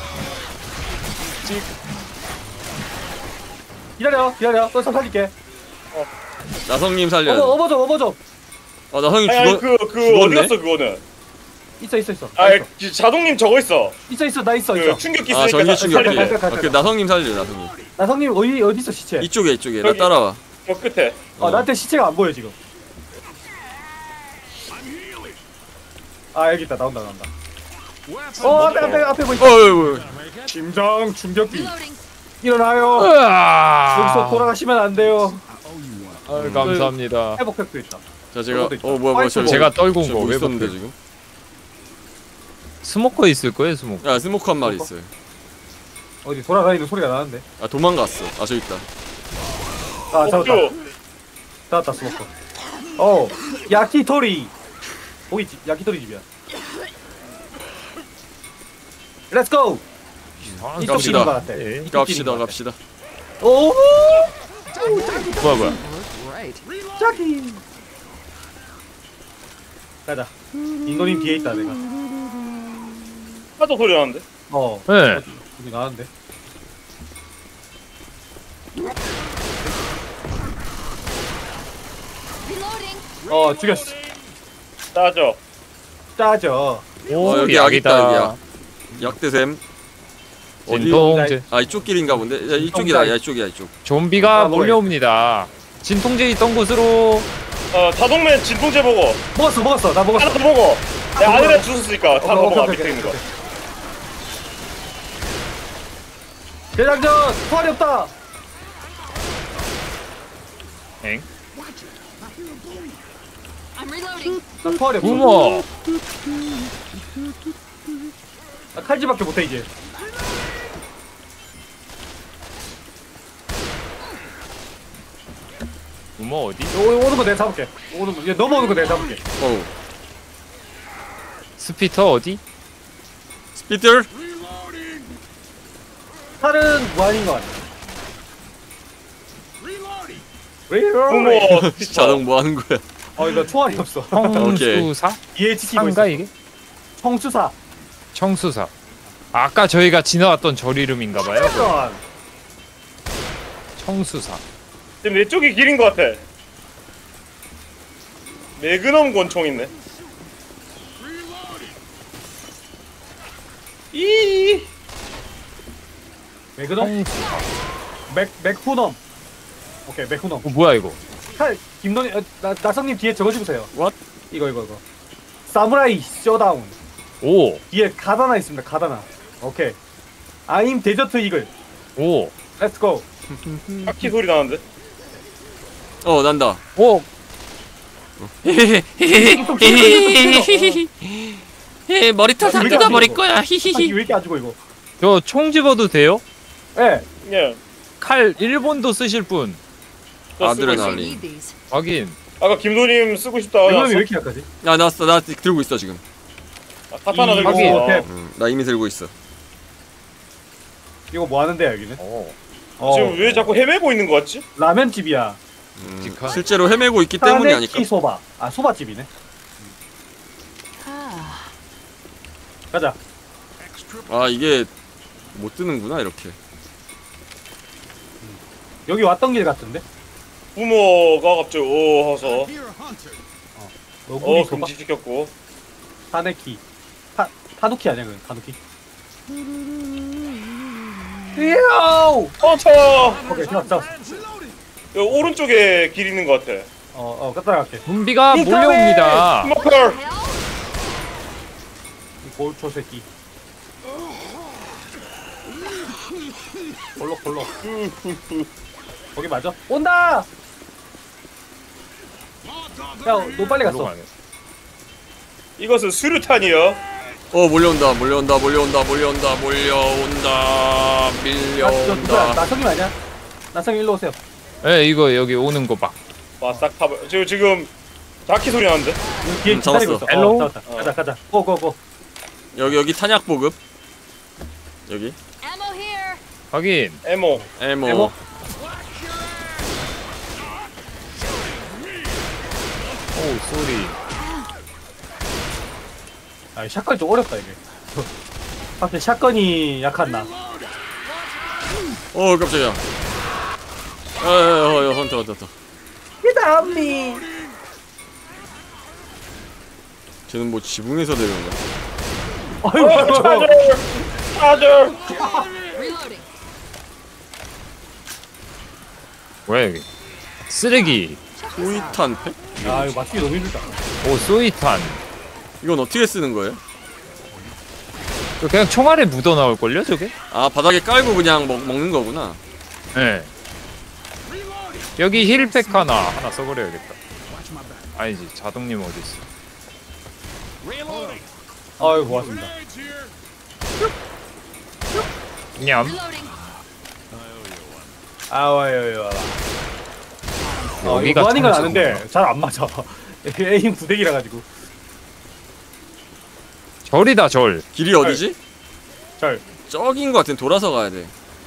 기다려. 또 살릴게. 나성님 살려야 돼. 어버져. 아 나성님 아니 죽어. 그 죽었네? 어디 갔어 그거는? 있어. 자동님 저거 있어. 나 있어. 그 충격기 아 있으니까 전기 충격기. 가. 그 나성님 살려 나성님. 나성님 어디 있어 시체? 이쪽에 나 저기. 따라와. 저 끝에. 나한테 시체가 안 보여 지금. 여기 있다. 나온다. 앞에 보인다. 심장 충격기. Reloading. 일어나요. 여기서 돌아가시면 안 돼요. 감사합니다. 회복팩도 있다. 자 제가 저것도 있다. 뭐야 저 제가 떨고 온 저 거 뭐 왜 있었는데 못해? 지금? 스모커 있을 거예요, 스모커. 야 스모크 한 마리 있어요. 어디 돌아다니는 소리가 나는데. 아 도망갔어. 아 저기 있다. 잡았다 스모커. 야키토리. 거기 야키토리 집이야. Let's go. 이쪽 집인 것 같아. 예. 갑시다. 오. 뭐야. 짝기. 가자. 인도님 뒤에 있다 내가. 하도 소리 나는데. 네. 여기 나왔는데. Reloading. 죽였어. 따져. 짜죠. 오, 여기 약 있다 여기야. 약대샘. 어디? 진통제. 아 이쪽 길인가 본데. 야 이쪽이다. 야 이쪽이야 이쪽. 좀비가 뭐해? 몰려옵니다. 진통제 있던 곳으로. 자동맨 진통제 먹어. 먹었어. 나 먹었어. 하나 더 먹어. 내가 안에다 주웠으니까 다 먹어. 오케이. 밑에 있는 거. 대장전 포알이 없다. 엥? I'm reloading. 나 포알이 없어. 부모. 나 칼질밖에 못해 이제. 부모 어디? 오는 거 내가 잡을게. 오는 거, 얘 넘어오는 거 내가 잡을게. 어우. 스피터 어디? 스피들. 칼은 무한인 것 같아. 부모 자동 뭐 하는 거야? 이거 총알이 없어. 청수사? EH 키고 상가 있어. 이게? 청수사. 청수사. 아까 저희가 지나왔던 절 이름인가봐요. 잠깐. 청수사. 지금 내 쪽이 길인 것 같아. 매그넘 권총 있네. 이 맥그넘? 맥후넘. 오케이, 맥후넘. 뭐야 이거? 칼, 김동희, 나성님 뒤에 적어주세요. What? 이거. 사무라이 쇼다운. 오. 뒤에 가다나 있습니다, 가다나. 오케이. 아임 데저트 이글. 오. 렛츠고. 바퀴 소리 나는데? 난다. 오. 머리털 다 뜯어버릴 거야. 왜 이렇게 안 죽어, 이거? 저 총 집어도 돼요? 예. 예. 칼 1번도 쓰실 분. 저 쓰고 있어. 아드레날린. Need these. 확인. 아까 김도님 쓰고 싶다. 이거는 왜 이렇게 약하지? 야, 나 들고 있어 지금. 카타나 들고. 하긴. 있어. 나 이미 들고 있어. 이거 뭐 하는데, 여기는? 지금 왜 자꾸 헤매고 있는 거 같지? 라면집이야. 직화. 실제로 헤매고 있기 때문이 아닐까? 타네키 소바. 소바집이네. Ah. 가자. 아, 이게 못 뜨는구나 이렇게. 여기 왔던 길 같은데? 부모가 갑자기 오 하서 너구리 소바. 금지시켰고. 타네키. 타누키 아니야, 그건? 타누키. 이야오! 쳐! 오케이, 잡았어. 여기 오른쪽에 길 있는 것 같아. 따라갈게. 좀비가 몰려옵니다. 스모컬! Hell? 이 골초 새끼. 골로. 거기 맞아? 온다! 야, 너 빨리 갔어. 들어가네. 이것은 수류탄이요. 몰려온다. 밀려온다. 나성님 아니야? 나성님 일로 오세요. 예, 이거 여기 오는 거 봐. 와싹 타버. 지금 바퀴 소리 나는데? 여기 뒤에 잡았어. 기다리고 있어. 헬로우? 잡았다. 가자. 고. 여기 탄약 보급. 여기 Ammo here. 확인. 에모. 에모. 오, 쏘리. 샷건이 좀 어렵다, 이게. 확실히 샷건이 약한 나. 깜짝이야. 헌터. 기다음니. 쟤는 뭐 지붕에서 내려온 거야? 아유, 아들! Reloading. 뭐야 여기? 쓰레기. 소이탄 팩? 이거 맞추기 너무 힘들다. 오, 소이탄. 이건 어떻게 쓰는 거예요? 이거 그냥 총알에 묻어 나올걸요, 저게? 아, 바닥에 깔고 그냥 먹는 거구나. 네. 여기 힐팩 하나 써버려야겠다. 아니지, 자동님 어디 있어? 아유, 고맙습니다. 냠. Reloading. 아유. 여기가 이거 하는 건 청소구나. 아는데 잘 안 맞아. 에임 구대기라 가지고. 절이다, 절. 길이 어디지? 절. 저긴 거 같은. 돌아서 가야 돼.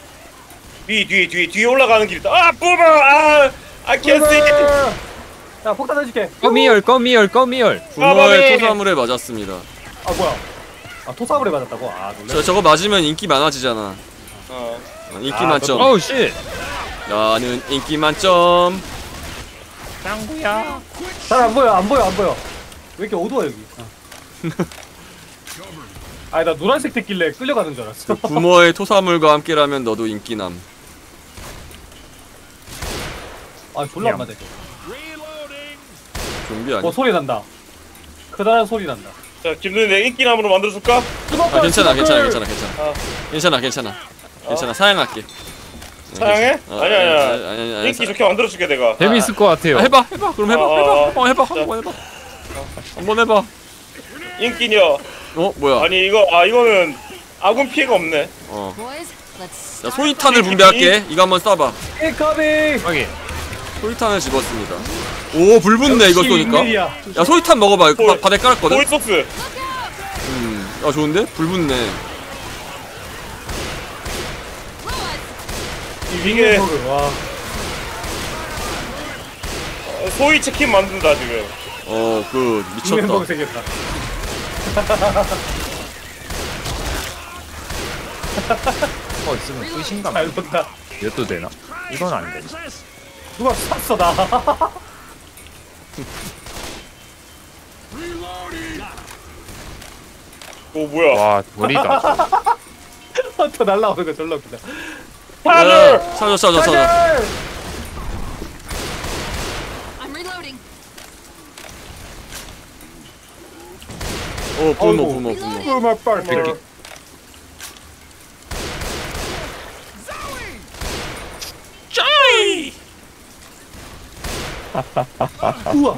뒤에 올라가는 길 있다. 아, 뿜어! I can't see it! 야, 폭탄 던질게. 꺼미열. 부모의 토사물에 맞았습니다. 뭐야? 토사물에 맞았다고? 놀래. 저거 맞으면 인기 많아지잖아. 인기 만점. 어우, 씨. 나는 인기 만점. 짱구야. 잘 안 보여. 왜 이렇게 어두워 여기? 나 노란색 됐길래 끌려가는 줄 알았어. 부모의 토사물과 함께라면 너도 인기남. 졸라 안 맞아 이거. 좀비 아니야? 소리 난다. 크다란 소리 난다. 자, 김도님 내 인기나무로 만들어줄까? 아, 괜찮아. 어. 괜찮아. 사양할게. 사양해? 아니야. 아니. 인기 좋게 만들어줄게 내가. 재밌을 것 같아요. 해봐. 그럼 해봐. 자. 한번 해봐. 인기녀. 뭐야? 아니 이거는 아군 피해가 없네. Boys, let's 자, start. 소이탄을 분배할게. 이거 한번 쏴봐. 인커밍. 확인. 소리탄을 집었습니다. 오, 불 붙네 이거 쏘니까. 윈멜이야. 야, 소리탄 먹어봐. 이거 바닥에 깔았거든. 보이 소스. 아, 좋은데? 불 붙네. 이게 윈멜버그, 와. 소이 치킨 만든다 지금. 그 윈멜버그 미쳤다. 생겼다. 있으면 끝인가? 잘 본다. 이것도 되나? 이건 안 돼. 누가 쐈어 나. 오 뭐야? 와 돌이다. 헌터 날라오는 거 졸라 웃기다. 야, 찾아. I'm reloading. 부모. 음악 빨. 우와.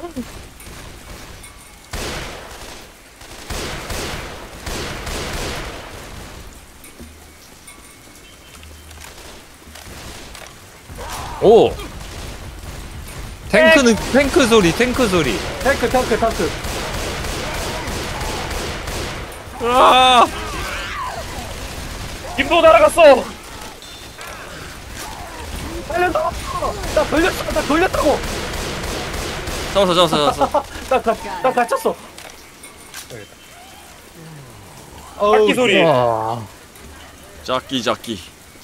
오. 탱크는 탱크 소리. 탱크. 아, 김도 날아갔어. 살려줘. 나 돌렸다고. 잡았어. 나 갇혔어. 바퀴 소리. 작기.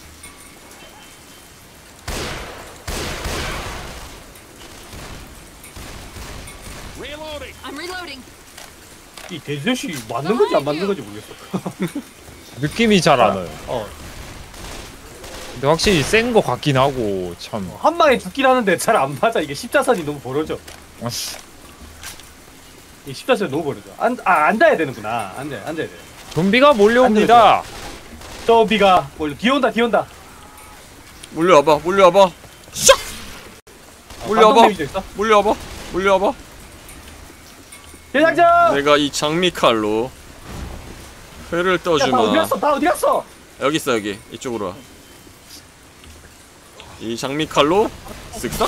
I'm reloading. 이 돼지젓이 맞는 건지 안 맞는 건지 모르겠어. 느낌이 잘 안 와요. 어. 근데 확실히 센 거 같긴 하고 참. 한 방에 죽긴 하는데 잘 안 맞아. 이게 십자선이 너무 벌어져. 이 십자선이 너무 벌어져. 앉아야 되는구나. 앉아야 돼. 좀비가 몰려옵니다. 저 비가 뒤에 온다. 몰려와봐. 샥! 몰려와봐. 대장전! 내가 이 장미칼로 회를 떠주마. 다 어디 갔어? 여기 있어, 여기. 이쪽으로 와. 이 장미칼로 쓱싹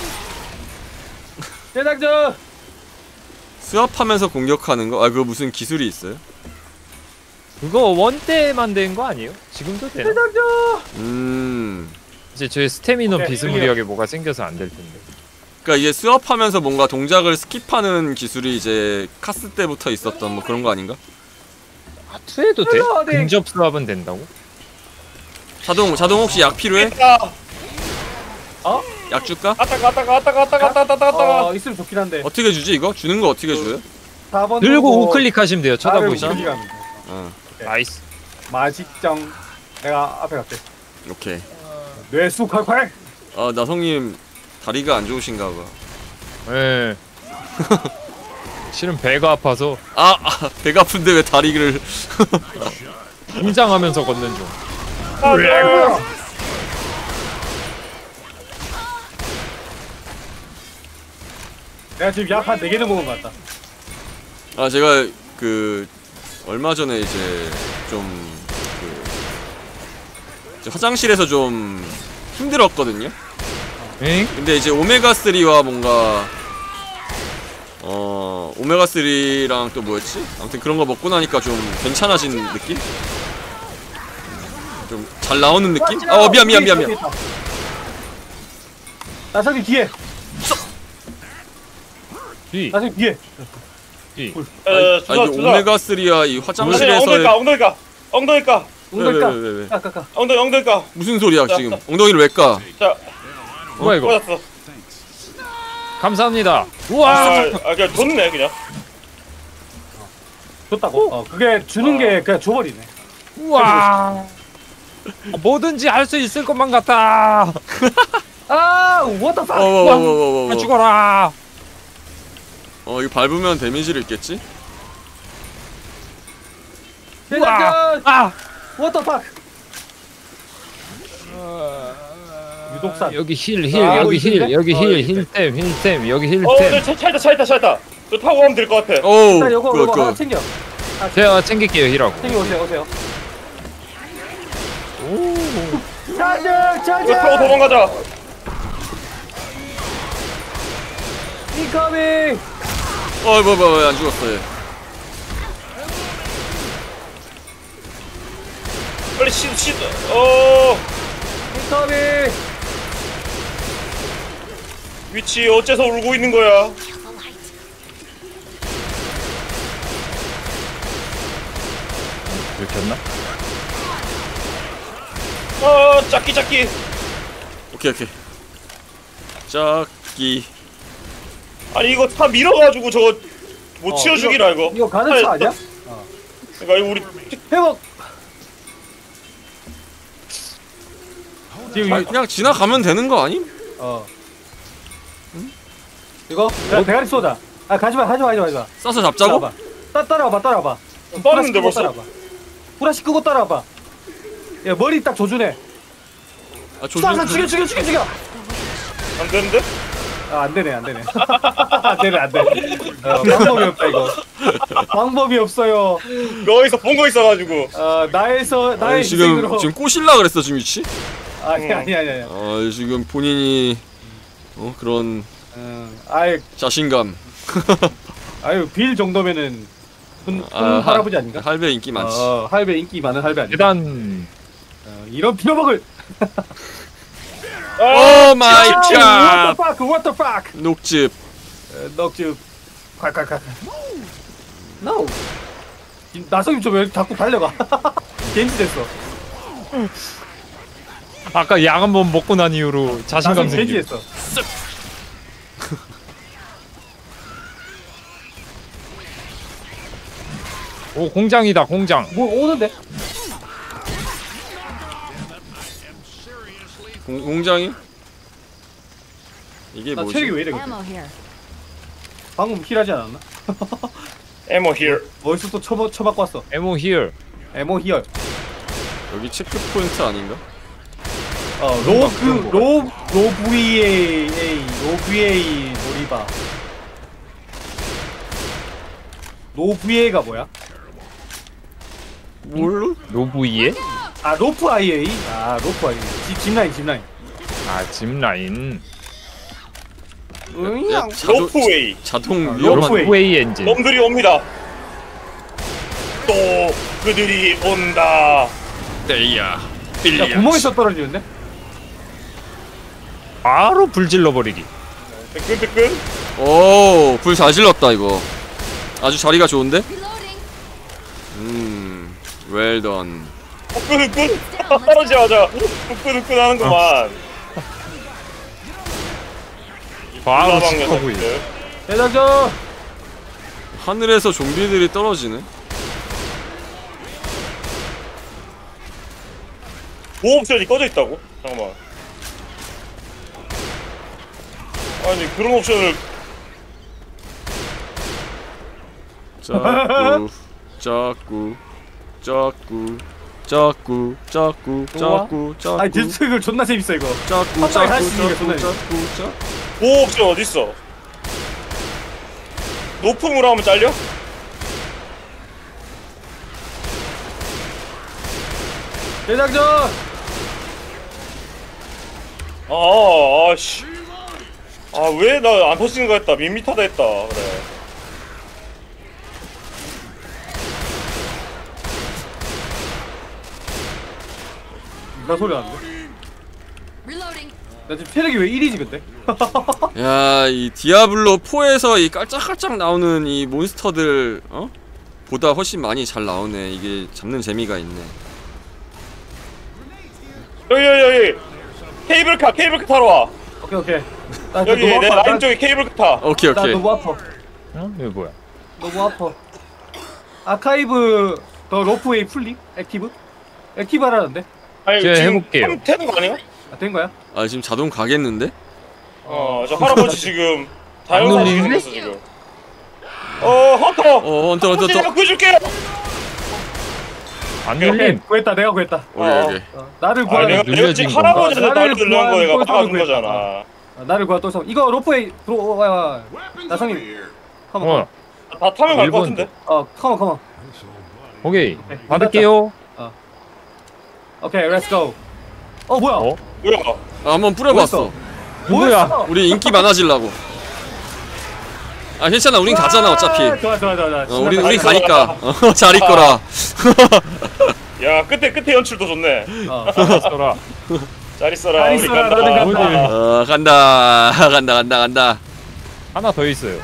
대장전! 스왑하면서 공격하는 거. 그거 무슨 기술이 있어요? 그거 원때만 된 거 아니에요? 지금도 되나? 대장전! 이제 저희 스태미너 오케이, 비스무리하게 뭐가 생겨서 안 될 텐데. 그러니까 이게 스왑하면서 뭔가 동작을 스킵하는 기술이 이제 카스 때부터 있었던 뭐 그런 거 아닌가? 아, 2에도 돼? 네. 근접 수압은 된다고? 자동 혹시 약 필요해? 어? 약 줄까? 갔다가. 있으면 좋긴 한데. 어떻게 주지 이거? 주는 거 어떻게 줘요? 4번 들고 우클릭하시면 돼요. 쳐다보시면. 어, 나이스. 마직정. 내가 앞에 갈게. 오케이. 뇌수 콸콸! 나성님 다리가 안 좋으신가 봐. 예. 실은 배가 아파서 배가 아픈데 왜 다리를 긴장하면서 걷는 중. 내가 지금 약 한 4개는 먹은 것 같다. 제가 얼마 전에 이제 화장실에서 좀 힘들었거든요. 엥? 근데 이제 오메가3와 뭔가 오메가3랑 또 뭐였지? 아무튼 그런 거 먹고 나니까 좀 괜찮아진 느낌? 좀 잘 나오는 느낌? 미안. 나사님 뒤에! 뒤. 나사님 뒤에! 뒤. 이게 오메가3와 이 화장실에서의 엉덩이 까. 엉덩이 까! 왜. 까. 엉덩이 까. 무슨 소리야 자, 지금? 엉덩이를 왜 까? 자, 뭐야 이거? 꽂았어. 감사합니다. 우와. 그냥 줬네 그냥. 줬다고? 그게 주는 게 그냥 줘버리네. 우와. 뭐든지 할 수 있을 것만 같아. 워터파! 아, 죽어라. 이거 밟으면 데미지를 입겠지? 대장전! 워터파크! 유독산. 여기 힐, 여기 힐, 여기 힐템, 여기 힐템. 차 있다. 저 타고 가면 될 것 같아. 일단 요거 하나 챙겨. 제가 챙길게요, 힐하고. 오세요. 오. 자정! 이거 타고 도망가자. 인카밍. 뭐안 죽었어 얘. 빨리 시 인카밍. 위치 어째서 울고 있는 거야? 들켰나? 짝기. 오케이. 짝기. 아니 이거 다 밀어가지고 저거 못 치워주기라 이거. 이거 가는 차 아니야? 그러니까 이거 우리 회복. 지금 그냥 지나가면 되는 거 아님? 이거 대가리 쏘자. 아 가지마. 싸서 잡자고? 따라와봐. 빠는데 벌써. 따라와봐. 후라시 끄고 따라와봐. 야 머리 딱 조준해. 아 쏴 죽여. 안 되는데? 아 안되네. 안돼. 방법이 없다 이거. 방법이 없어요. 어디서 본 거 있어가지고. 나의 아니, 인생으로. 지금 꼬실라 그랬어 지금 위치? 아니야. 지금 본인이 그런 아예 자신감. 아유 빌 정도면은 할아버지 아닌가? 할배 인기 많지. 할배 인기 많은 할배 아닌가? 계단. 이런 빌어먹을. 오 마이 갓. What the fuck? 녹즙. 넉즙. 콸. No. 나성님 좀 왜 자꾸 달려가? 겐지 됐어. 아까 약 한 번 먹고 난 이후로 자신감 나성님 겐지 생기고. 됐어. 오 공장이다 공장. 뭐 오는데? 공장이? 이게 나 뭐지? 체력이 왜 이래? 근데? Ammo here. 방금 힐하지 않았나? 에모 here. 어디서 또 쳐받고 왔어? 에모 히얼. 에모 히얼. 여기 체크 포인트 아닌가? 로 VA 노리바. 로 VA가 뭐야? 뭘로? 노브이에? 아 로프 IA. 아 로프 IA. 짚라인. 아 짚라인. 야, 로프웨이. 자동 로프웨이. 위험한. 로프웨이 엔진. 놈들이 옵니다. 또 그들이 온다. 때야. 야 빌리언. 구멍에서 떨어지는데? 바로 불 질러버리기. 뜨끈뜨끈. 오, 불 잘 질렀다 이거. 아주 자리가 좋은데? Reloading. well done. 후끈후끈. 떨어지자마자 후끈후끈 하는구만. 바로 라방 짚어보이. 녀석들. 대장전. 하늘에서 좀비들이 떨어지네. 보호 옵션이 꺼져 있다고? 잠깐만. 아니 그런 옵션을. 짜꾸. 아니 딜트릭을 존나 재밌어 이거. 짜꾸. 보호 옵션 어딨어? 높음으로 하면 잘려? 대장전. 아씨. 아 왜 나 안 터지는 거 했다. 밋밋하다 했다. 그래. 나 소리 나는데? Reloading. 나 지금 체력이 왜 1이지 근데? 야, 이 디아블로 4에서 이 깔짝깔짝 나오는 이 몬스터들 보다 훨씬 많이 잘 나오네. 이게 잡는 재미가 있네. 여기 케이블카 타러 와. 오케이. 나 여기 너무 내 아파. 라인 쪽에 케이블카 타. 오케이. 나 너무 아파. 어? 이거 뭐야? 너무 아파. 아카이브 더 로프웨이 풀리? 액티브 하라는데? 아니 제가 지금 해볼게요. 되는 거 아니야? 아 된 거야? 아, 지금 자동 가겠는데? 저 할아버지 지금 다영사시게 눌리는데? 생겼어 지금. 헌터. 헌터. 내가 구해줄게. 안 오케이 눌림. 구했다. 내가 구했다. 오케이. 나를 아 구하는 내가 눌려진 지금 건가? 할아버지한테 나를 나를 들는 거 내가 구하는 막아준 걸 거잖아. 나를 구하 또 상. 이거 로프웨이 들어와. 나성님. 컴온. 어. 다 타면 갈 것 일본. 같은데? 컴온. 오케이. 받을게요. 오케이, 렛츠 고. 뭐야? 뭐야? 아, 한번 뿌려봤어. 누구야? 뭐였어? 우리 인기 많아지려고. 아 괜찮아 우린 가잖아 어차피. 좋아. 우린 가니까 잘 있거라. 야 끝에 연출도 좋네. 써라. 잘 있어라. 잘 우리 있어라, 간다. 너는 간다. 간다. 하나 더 있어요.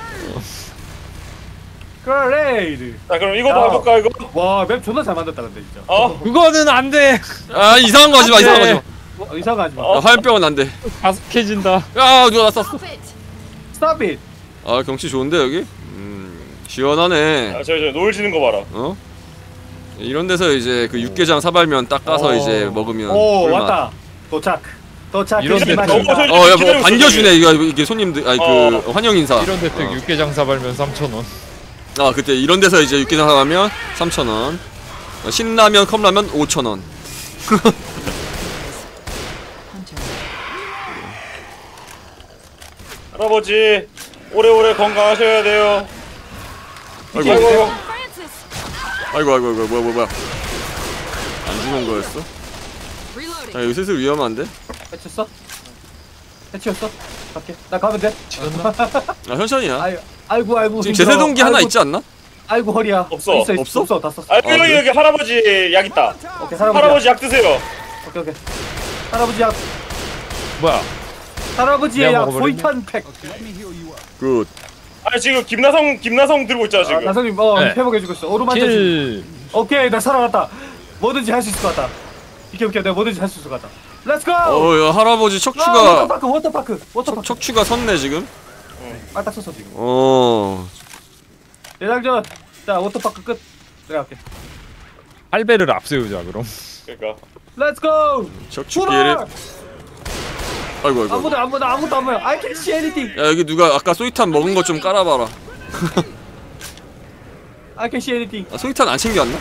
그레이드. 자 그럼 이거도 야. 해볼까 이거? 와, 맵 존나 잘 만들었다 근데 진짜. 그거는 안 돼. 아 이상한 거 하지 마. 이상하지 마. 화염병은 안 돼. 가스해진다. 야 누가 나 쐈어. Stop it. Stop it. 아 경치 좋은데 여기? 시원하네. 저 노을 지는 거 봐라. 어? 이런 데서 이제 그 육개장 사발면 딱 가서 이제 먹으면 오, 꿀맛. 왔다. 도착. 이런 데 야 뭐 반겨주네 이게 손님들 아니 그 환영 인사. 이런 데택 육개장 사발면 3,000원. 아 그때 이런 데서 이제 육개장 사가면 3,000원. 신라면 컵라면 5,000원. 할아버지 오래오래 건강하셔야 돼요. 아이고 Francis. 아이고 뭐야 안 죽은 거였어? Reloading. 아 여기 슬슬 위험한데? 해쳤어? 해치웠어? 갈게. 나 가면 돼. 아 천천히야. 아이고. 지금 힘들어. 제세동기 하나 아이고, 있지 않나? 아이고 허리야. 없어. 없어. 다 썼어. 아 여기 할아버지 약 있다. 오케이, 할아버지 약 드세요. 오케이. 할아버지 약. 뭐야? 할아버지의 내가 약 먹어버리네. 소이탄 팩. 굿. 아니 지금 김나성 들고 있잖아 지금. 나성님 네. 회복해주고 있어. 오르만 좀. 킬. 오케이, 나 살아났다. 뭐든지 할 수 있을 것 같다. 오케이, 내가 뭐든지 할 수 있을 것 같다. 렛츠고! 야 할아버지 척추가 워터파크. 척추가 섰네 지금. 딱 섰어 지금. 대장전. 자, 워터파크 끝. 내가 할게. 할배를 앞세우자 그럼. 그러니까. 렛츠고! 척추기를. 아이고. 아무도 안 보여. I can see anything. 야 여기 누가 아까 소이탄 먹은 거 좀 깔아봐라. I can see anything. 아 소이탄 안 챙겨왔나?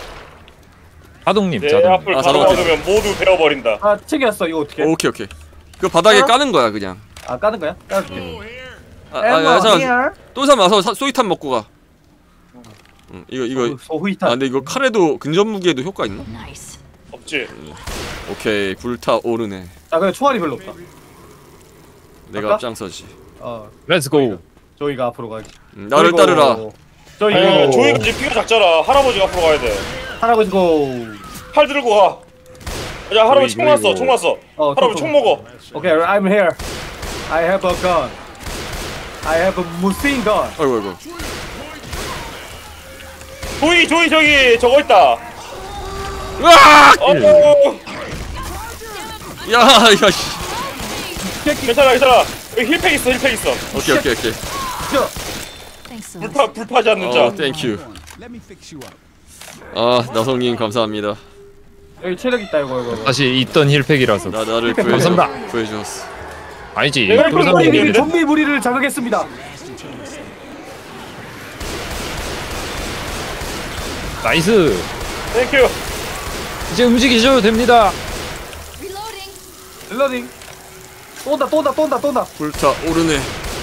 자동님. 내 자동. 앞을 자동으로. 가져가두면 모두 베어버린다. 아, 챙겼어. 이거 어떻게? 오케이. 그 바닥에 어? 까는 거야 그냥. 아, 까는 거야? 까줄게. 잠깐. 또삼 와서 소이탄 먹고 가. 이거. 소후이탄. 근데 이거 칼에도 근접 무기에도 효과 있나? Nice. 없지. 오케이 불타 오르네. 아, 근데 총알이 별로 없다. 내가 아까? 앞장서지. 렛츠고. 저희가 앞으로 가야지. 나를 따르라. 저희 아니 조이가 이제 피가 작잖아. 할아버지가 앞으로 가야 돼. 할아버지 고. 팔 들고 가. 야 할아버지 총 조이, 났어. 총 났어. 할아버지 총 먹어. 오케이, I'm here. I have a gun. I have a machine gun. 아이고. 조이 저기 저거 있다. 으악! 어. 야 씨. 괜찮아. 여기 힐팩 있어. 오케이. Thanks so much. 불파지 않는 자. 땡큐. 아 나성님 감사합니다. 여기 체력 있다 이거. 다시 있던 힐팩이라서. 나를 감사합니다. 구해주었어. 아니지. 내가 이걸 돌산님이 좀비 무리를 자극했습니다. 나이스. 땡큐. 이제 움직이셔도 됩니다. Reloading. 릴러닝. 쏜다. 불타 오르네.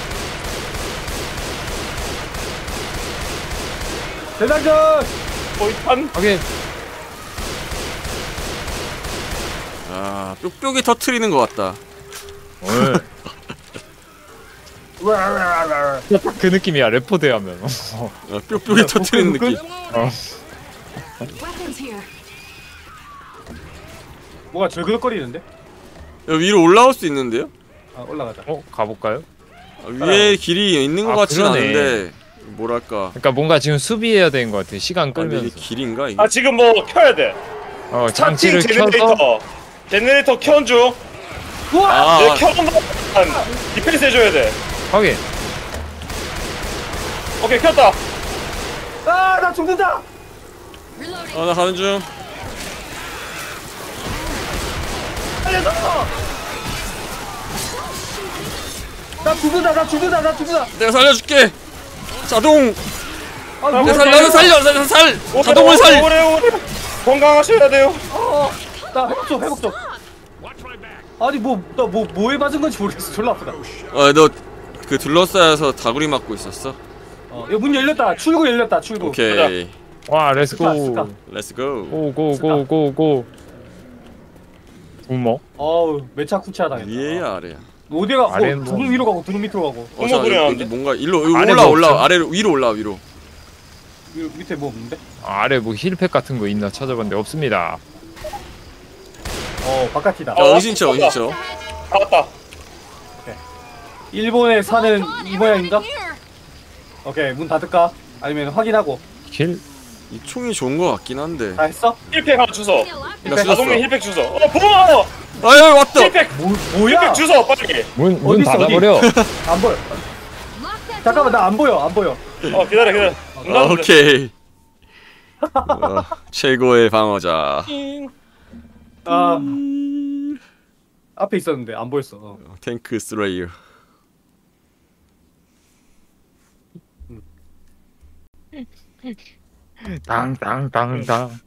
대장전. 조이탄. 오케이. 아 뾱뾱이 터트리는 것 같다. 그 느낌이야 래퍼 대하면. 뾱뾱이 터트리는 느낌. Weapons here. 뭐가 절그덕거리는데? 위로 올라올 수 있는데요? 올라가자. 가볼까요? 위에 길이 있는 것 같진 그러네. 않은데 뭐랄까. 그러니까 뭔가 지금 수비해야 되는 것 같아. 시간 근데 이게 끌면서. 길인가 이게? 아 지금 뭐 켜야 돼. 장치를 스타팅 켜서. 제네레이터 켜는 중. 아, 얘 켜놓은 동안 디펜스 해줘야 돼. 확인. 오케이 켰다. 나 죽는다. Reloading. 나 가는 중. 살려줘. 나 죽는다. 내가 살려줄게. 자동. 아, 내가 나를 살려. 자동을 살. 오래 건강하셔야 돼요. 나 회복 좀. 아니 뭐에 맞은 건지 모르겠어. 졸라 아프다. 너 그 둘러싸여서 다구리 맞고 있었어? 여기 문 열렸다. 출구 열렸다. 오케이. 와 렛츠고. 스카. 렛츠고. 고고고고고. 우머. 어우 매차 쿠치하다. 위에야 아래야? 어디가 아래는 뭐 두루 위로 가고 두루 밑으로 가고. 자, 소리 여기 나는데? 뭔가 일로 아래로 올라 없죠? 아래로 위로 올라 위로. 밑에 뭐 없는데? 아래 뭐 힐팩 같은 거 있나 찾아봤는데 없습니다. 바깥이다. 자, 은신처. 다 왔다. 일본에 사는 이 모양인가? Here. 오케이, 문 닫을까? 아니면 확인하고. 힐? 이 총이 좋은 거 같긴 한데. 다 했어? 힐팩 하나 주소. Heal up. 나 자동문 쓰였어. 힐팩 주소. 보모! 아야 왔다. 힐팩! 뭐야? 힐팩 주소 빨리. 문 어디 있어, 닫아버려. 안 보여. Lock that 잠깐만, door. 나 안 보여, 안 보여. 기다려. 문 닫는데. 오케이. 최고의 방어자. 아, 앞에 있었는데 안 보였어. 탱크 스레이어. 땅땅땅땅.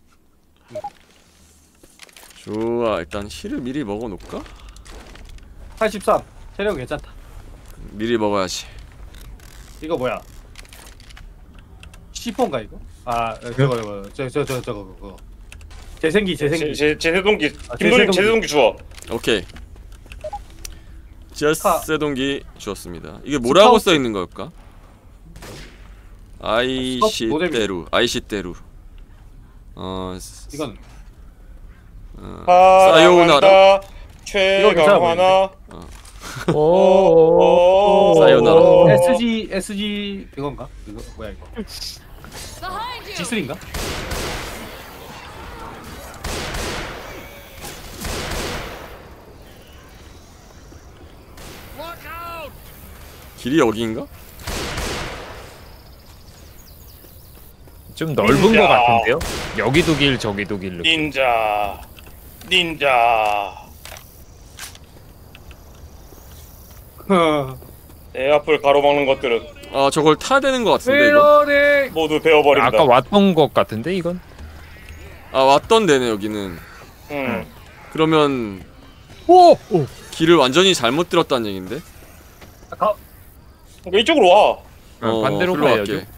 좋아, 일단 힐을 미리 먹어놓을까? 83. 체력 괜찮다. 미리 먹어야지. 이거 뭐야? C4인가 이거? 저거 그거. 재생기. 제세동기. 아, 김도림 제세동기. 제세동기 주워. 오케이. 지하세동기 주었습니다. 이게 뭐라고 써 있는 걸까? 아이시대루. 이건 사요나라. 최강화나. 오. 사요나라. SG 그건가? 이거 뭐야 이거? Behind you. G3인가? 길이 여기인가? 좀 넓은 닌자. 거 같은데요? 여기도 길 저기도 길 느낌. 닌자. 내 앞을 가로막는 것들은 아 저걸 타야 되는 거 같은데 이거? 이러네. 모두 베어버린다. 아까 왔던 것 같은데 이건? 아 왔던 데네 여기는. 그러면 오! 길을 완전히 잘못 들었다는 얘긴데? 그러니까 이쪽으로 와. 반대로 글로 가야죠. 갈게.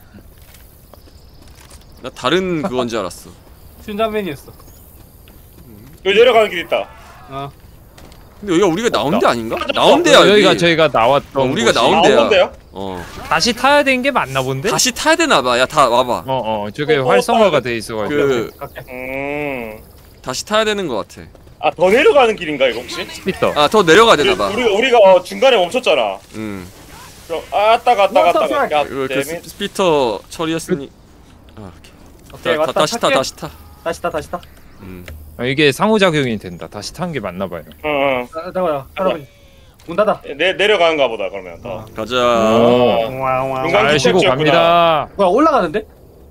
나 다른 그건 줄 알았어. 순장맨이었어. 여기 내려가는 길 있다. 근데 여기가 우리가 나온 데 아닌가? 맞아. 나온 데야 여기. 여기가 저희가 나왔던 우리가 곳이- 나온 데야. 나온데요? 다시 타야 되는 게 맞나 본데? 다시 타야 되나봐. 야 다 와봐. 저게 활성화가 돼 있어가지고. 그 다시 타야 되는 거 같아. 더 내려가는 길인가 이거 혹시? 스피터. 아 더 내려가야 되나봐. 우리가 중간에 멈췄잖아. 응. 그럼 갔다가. 야, 그 땜이. 스피터 처리했으니. 아 오케이, 오케이. 왔다, 다시 타 탈게. 다시 타. 다시 타. 이게 상호작용이 된다. 다시 탄 게 맞나 봐요. 잠깐만, 할아버지. 문 닫아. 내려가는가 보다 그러면. 가자. 중간 잘 쉬고 뒷꼭지였구나. 갑니다. 뭐야, 올라가는데?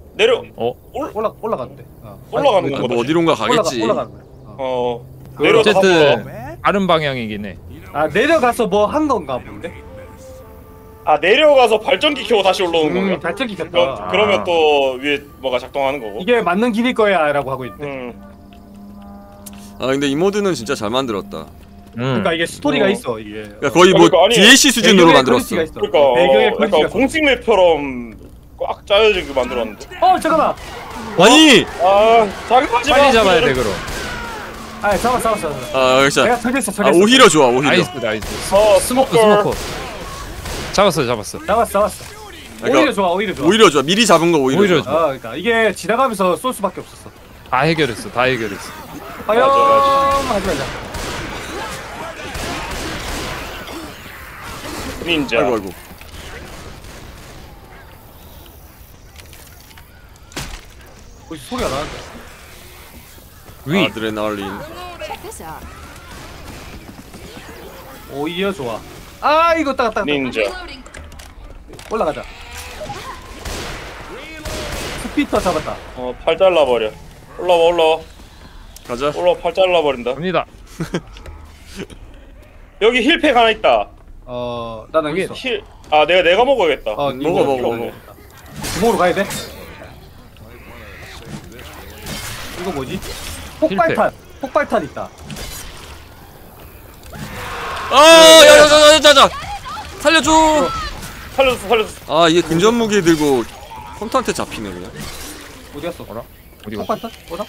올라가는데? 올라가는 뭐 거다. 어디론가 가겠지. 올라가는 거야. 내려서 어쨌든 다른 방향이긴 해. 내려가서 뭐 한 건가 본데? 내려가서 발전기 켜고 다시 올라오는 건가? 발전기 켰다. 그러면 또 위에 뭐가 작동하는 거고. 이게 맞는 길일 거야라고 하고 있는데. 아 근데 이 모드는 진짜 잘 만들었다. 그러니까 이게 스토리가 있어 이게. 그러니까 거의 뭐 그러니까 아니, DLC 수준으로 배경에 만들었어. 퀄리티가 있어. 그러니까 배경에 약간 퀄리티가 있어. 공식맵처럼 꽉 짜여지게 만들었는데. 잠깐만. 아니. 자극하지 마. 빨리 잡아야 돼 그럼. 잡았어. 아 내가 진짜. 처리했어. 오히려 좋아 오히려. 나이스. 스모커. 스모커. 잡았어. 잡았어. 오히려 좋아. 오히려 좋아. 미리 잡은 거 오히려, 오히려 좋아. 좋아. 그러니까 이게 지나가면서 쏠 수밖에 없었어. 다 해결했어. 과연 맞아. 하지 말자. 닌자. 아이고. 소리가 나는데. 위. 아드레날린. Check this out. 오히려 좋아. 이거 따가. 닌자. Reloading. 올라가자. 스피터 잡았다. 팔 잘라버려. 올라와. 가자. 팔 잘라버린다. 갑니다. 여기 힐팩 하나 있다. 나는 여기 있어. 내가 먹어야겠다. 먹어. 주먹으로 가야 돼? 이거 뭐지? 폭발탄 있다. 야야야야야. 살려줘. 살려줬어. 아 이게 근접 무기 들고 컴퓨터한테 잡히네 그냥. 어디 갔어? 어디 갔어? 폭발탄? 뭐라?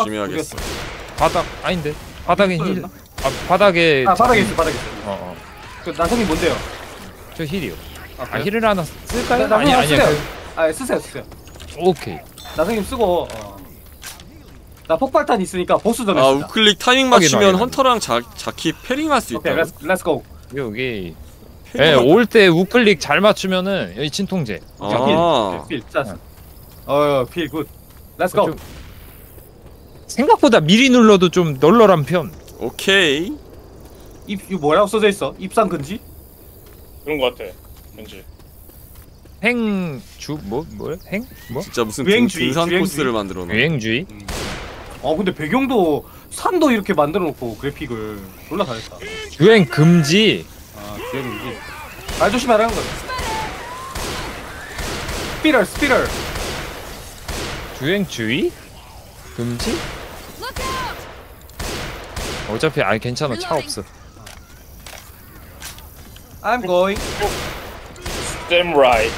조심해야겠어. 바닥 아닌데. 바닥에 힐. 바닥에. 바닥에 있어. 그 나성이 뭔데요? 저 힐이요. 아, 아 그래요? 힐을 하나 쓸까요? 나성이 아니 쓰세요. 아니야. 아 쓰세요 쓰세요. 오케이. 나성님 쓰고 나 폭발탄 있으니까 보스 좀 아 했습니다. 우클릭 타이밍 확인, 맞추면 확인. 헌터랑 자키 패링할 수 오케이 있다. 렛츠고. 여기 예, 올 때 우클릭 잘 맞추면은 여기 진통제. 아 필 짰어. 필 굿. 렛츠고. 좀 생각보다 미리 눌러도 좀 널널한 편. 오케이. 이거 뭐라고 써져 있어? 입상 금지? 그런 거 같아. 왠지. 행주 뭐야? 행? 뭐? 진짜 무슨 유행주의, 등산 유행주의. 코스를 만들어 놓은. 유행주의? 근데 배경도 산도 이렇게 만들어 놓고 그래픽을 졸라 잘했다. 유행 금지. 기억이지. 말 조심하라는 거야. 스피럴. 유행주의? 금지? Look out! 어차피 아니 괜찮아 차 없어. I'm going. Damn right.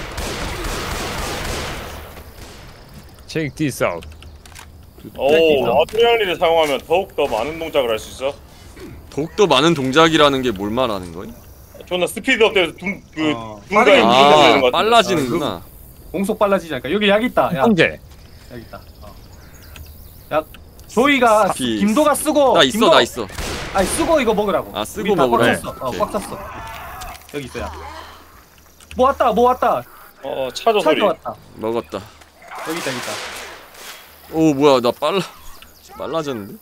Check this out. 오, 아드레날린을 사용하면 더욱 더 많은 동작을 할 수 있어. 더욱더 많은 동작이라는 게 뭘 말하는 거야? 존나 스피드업 돼서 둔가에 빠르게 이동되는 아 것 같아. 빨라지는구나. 공속 빨라지지 않을까? 여기 약 있다. 야, 진통제. 약 있다. 약. 조이가 스피. 김도가 쓰고. 나 있어 나 있어. 아니 쓰고 이거 먹으라고. 아, 쓰고 우리 다 먹으래. 꽉 찼어. 오케이. 꽉 찼어. 여기 있어 야. 뭐 왔다. 차저 소리. 찾아왔다. 먹었다. 여기 있다. 오 뭐야 나 빨라졌는데?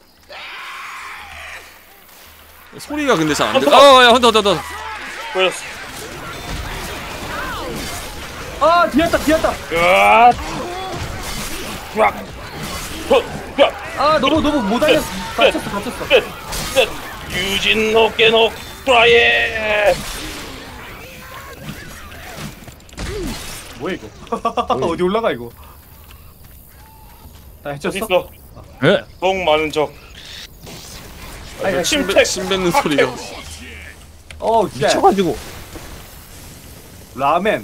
소리가 근데 잘 안 들. 아야 헌터. 보였어. 뒤였다. 으아! 으악! 너무 못 알렸어. 갇혔어. 유진 노케노 프라이에. 뭐야 이거? 어디 올라가 이거? 다 어디 해쳤어? 있어? 예? 너무 많은 적. 아니, 침팩. 침 뱉는 소리가. 진짜. 미쳐가지고. 라멘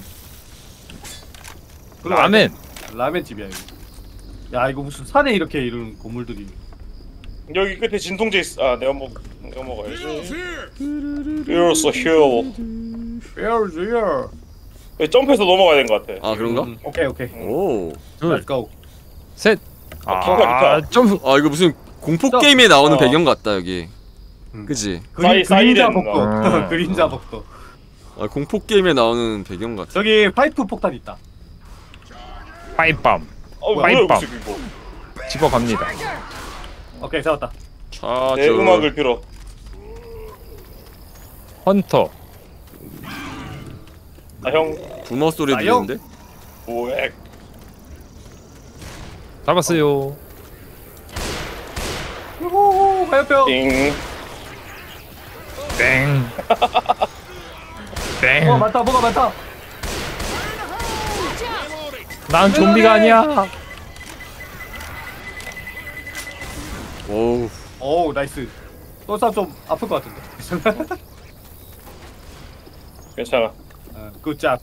라멘. 집이야 이거. 야 이거 무슨 산에 이렇게 이런 건물들이. 여기 끝에 진통제 있어. 내가 먹어야지. Here's a hill. Where's here? 여기 점프해서 넘어가야 되는 것 같아. 아 그런가? 오케이. 오. 둘, Let's go. 셋. 좋다. 점프. 아 이거 무슨 공포 게임에 나오는 어. 배경 같다 여기. 음. 그치? 그림자 사이렌 복도. 어. 그림자 복도. 아 공포 게임에 나오는 배경 같아. 저기 파이프 폭탄 있다. 파이밤. 뭐야 이거 파이밤. 지금 이거. 집어갑니다. 오케이 잡았다. 내 음악을 들어. 헌터. 형. 부모 소리 아, 형. 들리는데? 뭐해? 잡았어요. 오 화염병. 띵. 땡. 땡. 뭐가 많다. 난 좀비가 아니야. 오우. 오 나이스. 또 싸움 좀 아플 것 같은데. 괜찮아. 굿잡.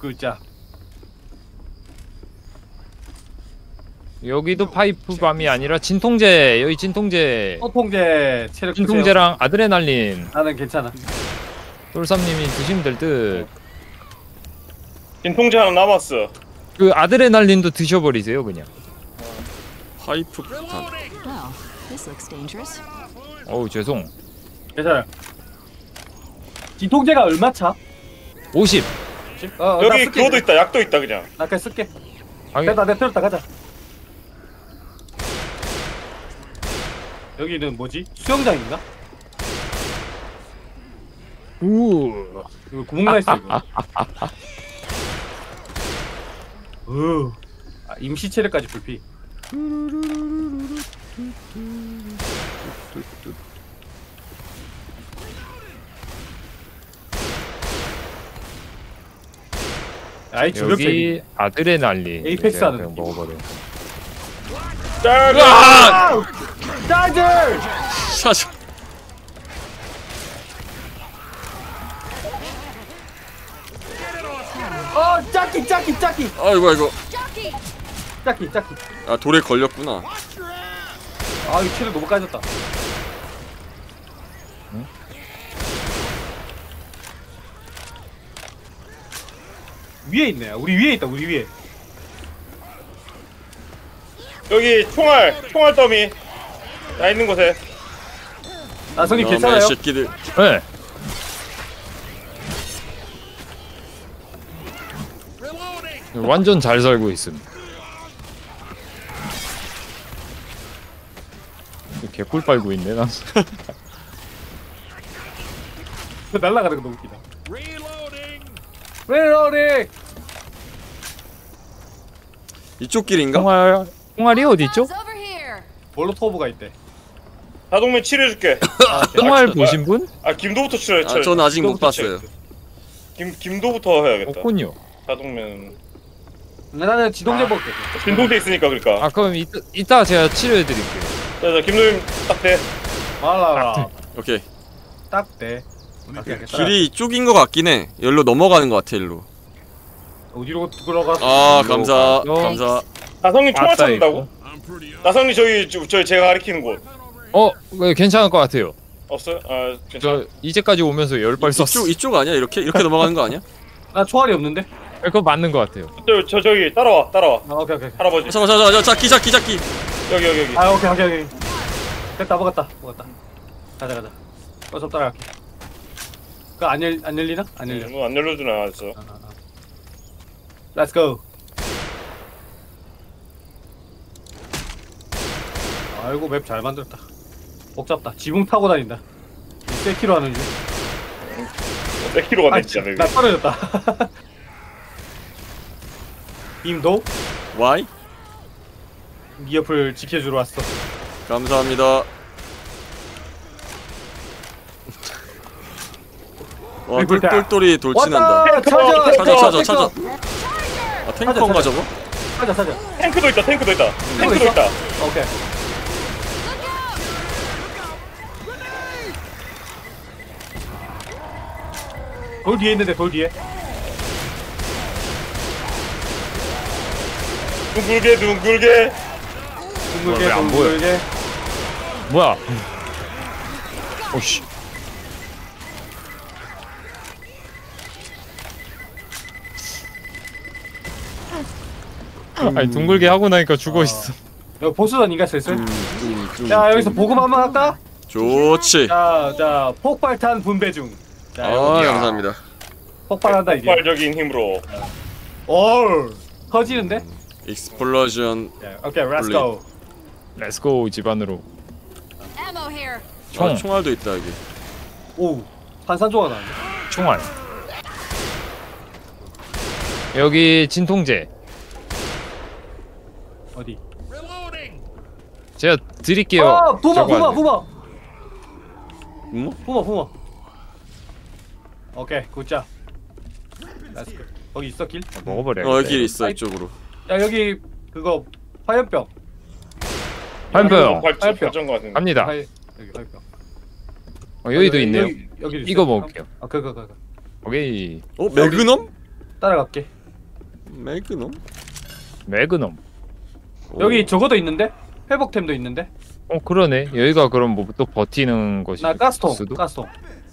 여기도 파이프밤이 아니라 진통제. 여기 진통제. 소통제 체력. 진통제랑 아드레날린. 나는 괜찮아. 똘삼님이 드시면 될 듯. 진통제 하나 남았어. 그 아드레날린도 드셔버리세요 그냥. 파이프 폭탄. Well, this looks dangerous. 어우 죄송. 괜찮아. 진통제가 얼마 차? 50. 나 여기 쓸게. 그거도 있다. 약도 있다 그냥. 나 그냥 쓸게. 방에 됐다 내 틀었다 가자. 여기는 뭐지? 수영장인가? 우. 이거 구멍 나 있어 이거. 임시 체력까지 불피. 아이 주력쟁이. 여기 아드레날린. 에이펙스 이렇게 하는 그냥 느낌. 먹어버려. 아! 짜증! 샤샤. 짜키. 아이고. Jockey! 짜키. 아 돌에 걸렸구나. 이거 체력 너무 까졌다. 위에 있네. 우리 위에 있다. 우리 위에. 여기 총알 더미 나 있는 곳에. 나성님 놈의 괜찮아요? 새끼들. 네. 완전 잘 살고 있음. 개꿀 빨고 있네 난. 날라가는 거 너무 웃기다. Reloading. 레로릭. 이쪽 길인가? 총알이 어디 있죠? It's over here. 몰로토브가 있대. 자동면 치료해줄게. 총알 보신 분? 아 김도부터 치료해. 아, 전 아직 못 이거부터 봤어요. 김도부터 해야겠다. 없군요. 자동면 나는 지동제 먹게. 김도돼 있으니까 그러니까. 아 그럼 이따 제가 치료해드릴게요. 자 김도님 딱 돼. 말라라. 오케이. 딱 돼. 길이 이쪽인 것 같긴 해. 여기로 넘어가는 것 같아, 일로. 어디로 들어가? 아, 감사. 어. 감사. 나성님 총알 아싸, 찾는다고? I'm pretty up. 나성님 저희 제가 가리키는 곳 네, 괜찮을 것 같아요. 없어요? 아 괜찮아. 저 이제까지 오면서 10발 썼어. 이쪽 아니야? 이렇게 넘어가는 거 아니야? 나 총알이 없는데. 그거 맞는 것 같아요. 저기 따라와. 아 오케이. 할아버지. 잠깐만, 잡기. 여기. 아 오케이. 됐다 먹었다. 가자. 어서 따라갈게. 그거 안 열리나? 안 열려. 안 열려주나 했어. Let's go. 아이고 맵 잘 만들었다. 복잡다. 지붕 타고 다닌다. 100km 하는 중. 100kg가 아, 됐지 않아? 나 떨어졌다. 임도 와이? 네 옆을 지켜주러 왔어. 감사합니다. 와, 똘똘이 돌진한다. 왔다! 찾아. 아, 탱커인가 저거? 찾아. 탱크도 있다. 있어? 오케이. 돌 뒤에 있는데 돌 뒤에. 둥글게. 둥글게 왜안 보여? 둥글게. 뭐야? 오씨. 아니 둥글게 하고 나니까 죽어 있어. 여기 보스전인가 슬슬? 자 여기서 보급 한번 할까? 좋지. 자 폭발탄 분배 중. 자 아, 여기 감사합니다. 폭발한다 이제. 폭발적인 힘으로. 올 터지는데? 익스플로전. 오케이 렛츠 고. 렛츠고 집안으로. Ammo here. 총. 총알도 있다 여기. 오 산산조각 나는데. 총알. 여기 진통제. 어디? Reloading. 제가 드릴게요. 아 부모. 오케이 굿자. 렛츠 고. 거기 있어 길? 먹어버려. 여기 있어 이쪽으로. 야 여기 그거 화염병. 화염병. 발전 거 같은데. 갑니다. 여기 화염병. 여기도 있네요. 여기도 있어요. 이거 먹을게요. 아 그거. 오케이. 매그넘? 따라갈게. 매그넘. 여기 저거도 있는데? 회복템도 있는데? 그러네. 여기가 그럼 뭐 또 버티는 것이. 나 가스통. 수도? 가스통.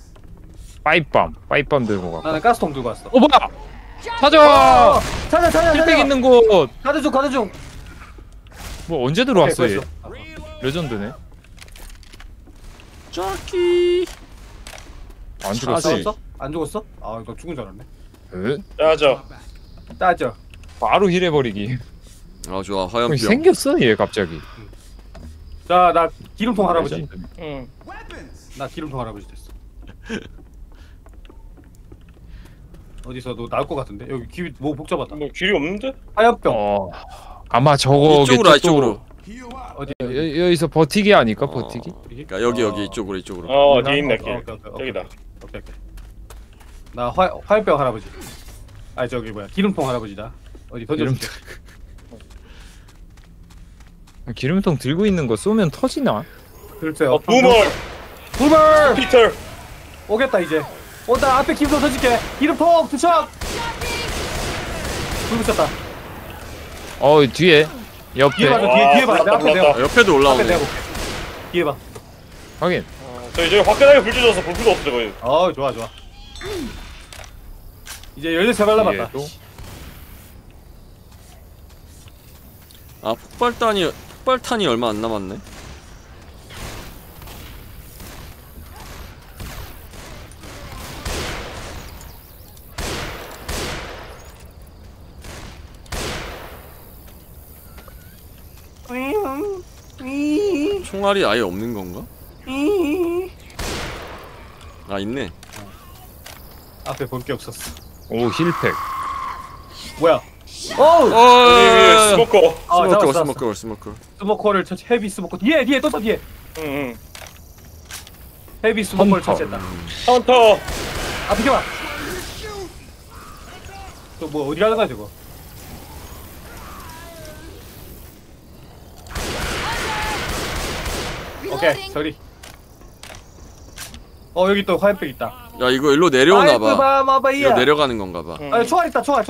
빠이밤 들고 가. 나는 가스통 들고 왔어. 뭐야? 찾아. 찾아. 힐백 있는 곳. 가드 중. 뭐 언제 들어왔어 오케이, 얘? 벌써. 레전드네. 짜기. 안 차지. 죽었어. 죽었어? 안 죽었어? 아, 너 죽은 줄 알았네. 짜죠. 따져. 바로 힐해버리기. 아 좋아 화염병. 생겼어 얘 갑자기. 자, 나 기름통 할아버지. 레전드. 응. 나 기름통 할아버지 됐어. 어디서 너 나올 것 같은데? 여기 귀 뭐 복잡하다. 뭐 길이 없는데? 화염병. 아마 저거 이쪽으로. 어디? 여기서 버티기 아닐까 버티기? 그러니까 여기 이쪽으로. 뒤에 있네 길. 오케이. 저기다. 오케이. 나 화염병 할아버지. 아 저기 뭐야 기름통 할아버지다. 어디 던져줄게. 기름통 들고 있는 거 쏘면 터지나? 글쎄요. 부멀. 부멀. 피터. 오겠다 이제. 나 앞에 기름통 던질게. 기름통 투척. 불 붙였다. 뒤에 옆에 뒤에 봐줘. 뒤에 봐. 내 앞에 몰랐다. 내가. 옆에도 앞에 올라오네. 내가 볼게. 뒤에 봐. 확인. 저기 화끈하게 불 켜져서 볼 필요 없어 저거. 좋아. 이제 13발 남았다. 뒤에도. 아 폭발탄이 얼마 안 남았네. 총알이 아예 없는 건가? 아 있네. 앞에 볼 게 없었어. 오 힐팩. 뭐야? 어우! 어. 스모커. 아, 잡았어. 스모커. 스모커를 처치. 헤비 스모커. 뒤에 또 뒤에. 응. 헤비 스모커를 험터. 처치했다. 카운터. 아 비켜봐. 저 뭐 어디 가는 거야 저거? 오케이 Reloading. 저리. 여기 또 화염병 있다. 야 이거 일로 내려오나봐. 마바이야. 이거 내려가는 건가봐. 아 총알 있다 총알.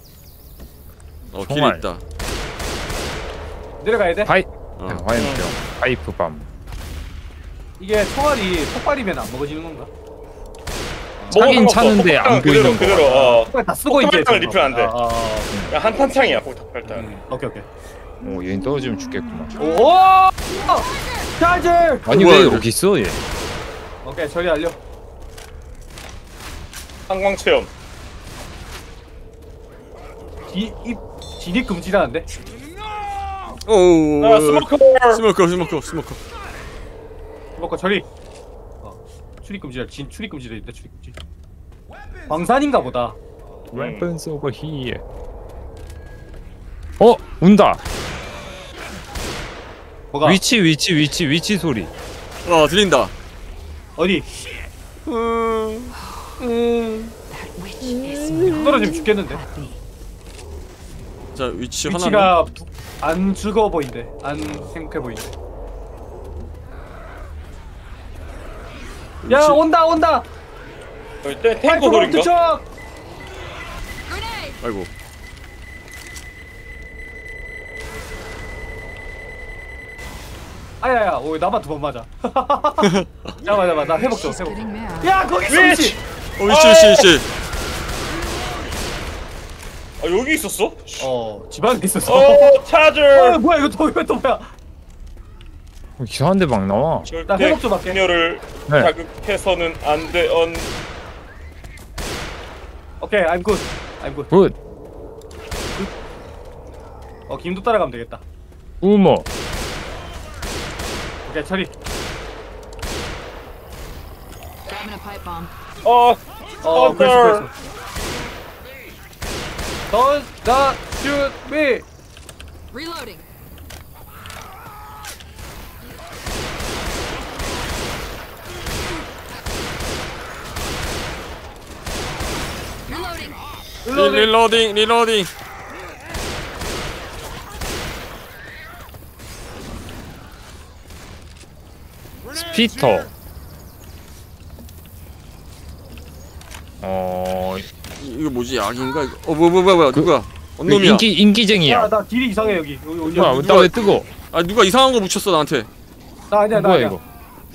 길 총알. 있다. 내려가야 돼? 화염병. 파이프 밤. 이게 총알이 폭발이면 안 먹어지는 건가? 차긴 차는데 안 보이는 거. 그대로. 폭발 다 쓰고 있지. 폭발탄을 리필 안 돼. 아. 한탄창이야 폭탄. 오케이. 오 얘는 떨어지면 죽겠구만. 오! 차지! 아니 뭐야, 왜 이거? 여기 있어 얘? 오케이 저리 알려. 한광 체험. 진입 금지라는데? 오. 아 스모커. 먹고 저리. 출입 금지라. 출입 금지돼 있다. 출입 금지. 광산인가 보다. Weapons over here. 온다. 뭐가? 위치 소리. 들린다. 어디? 떨어지면 죽겠는데. 자 위치 하나. 위치가 안 죽어 보인대. 안 행복해 보인대. 야 온다. 탱커 소리인가? 척. Grenade. 아이고. 아야야, 나만 두 번 맞아. 잡아, 나 회복 좀. Getting mad. 야 거기 있어 위치. 위치. 아 여기 있었어? 집안에 있었어. 차저. 뭐야 이거 또 뭐야? 이상한 데 막 나와. 나 회복 좀 할게. 를 네. 자극해서는 안 돼. 오케이, I'm good. 굿. 김도 따라가면 되겠다. 우모. 오케이, 처리. Grabbing a pipe bomb. 그랬어. Don't shoot me. Reloading. Reloading. 리로딩. 스피터. 이거 뭐지? 약인가 이거? 뭐야? 누가? 언놈이야. 인기쟁이야. 나 딜이 이상해 여기. 뭐야? 나 왜 뜨거? 아 누가 이상한 거 묻혔어 나한테. 나 아니야. 뭐야 이거?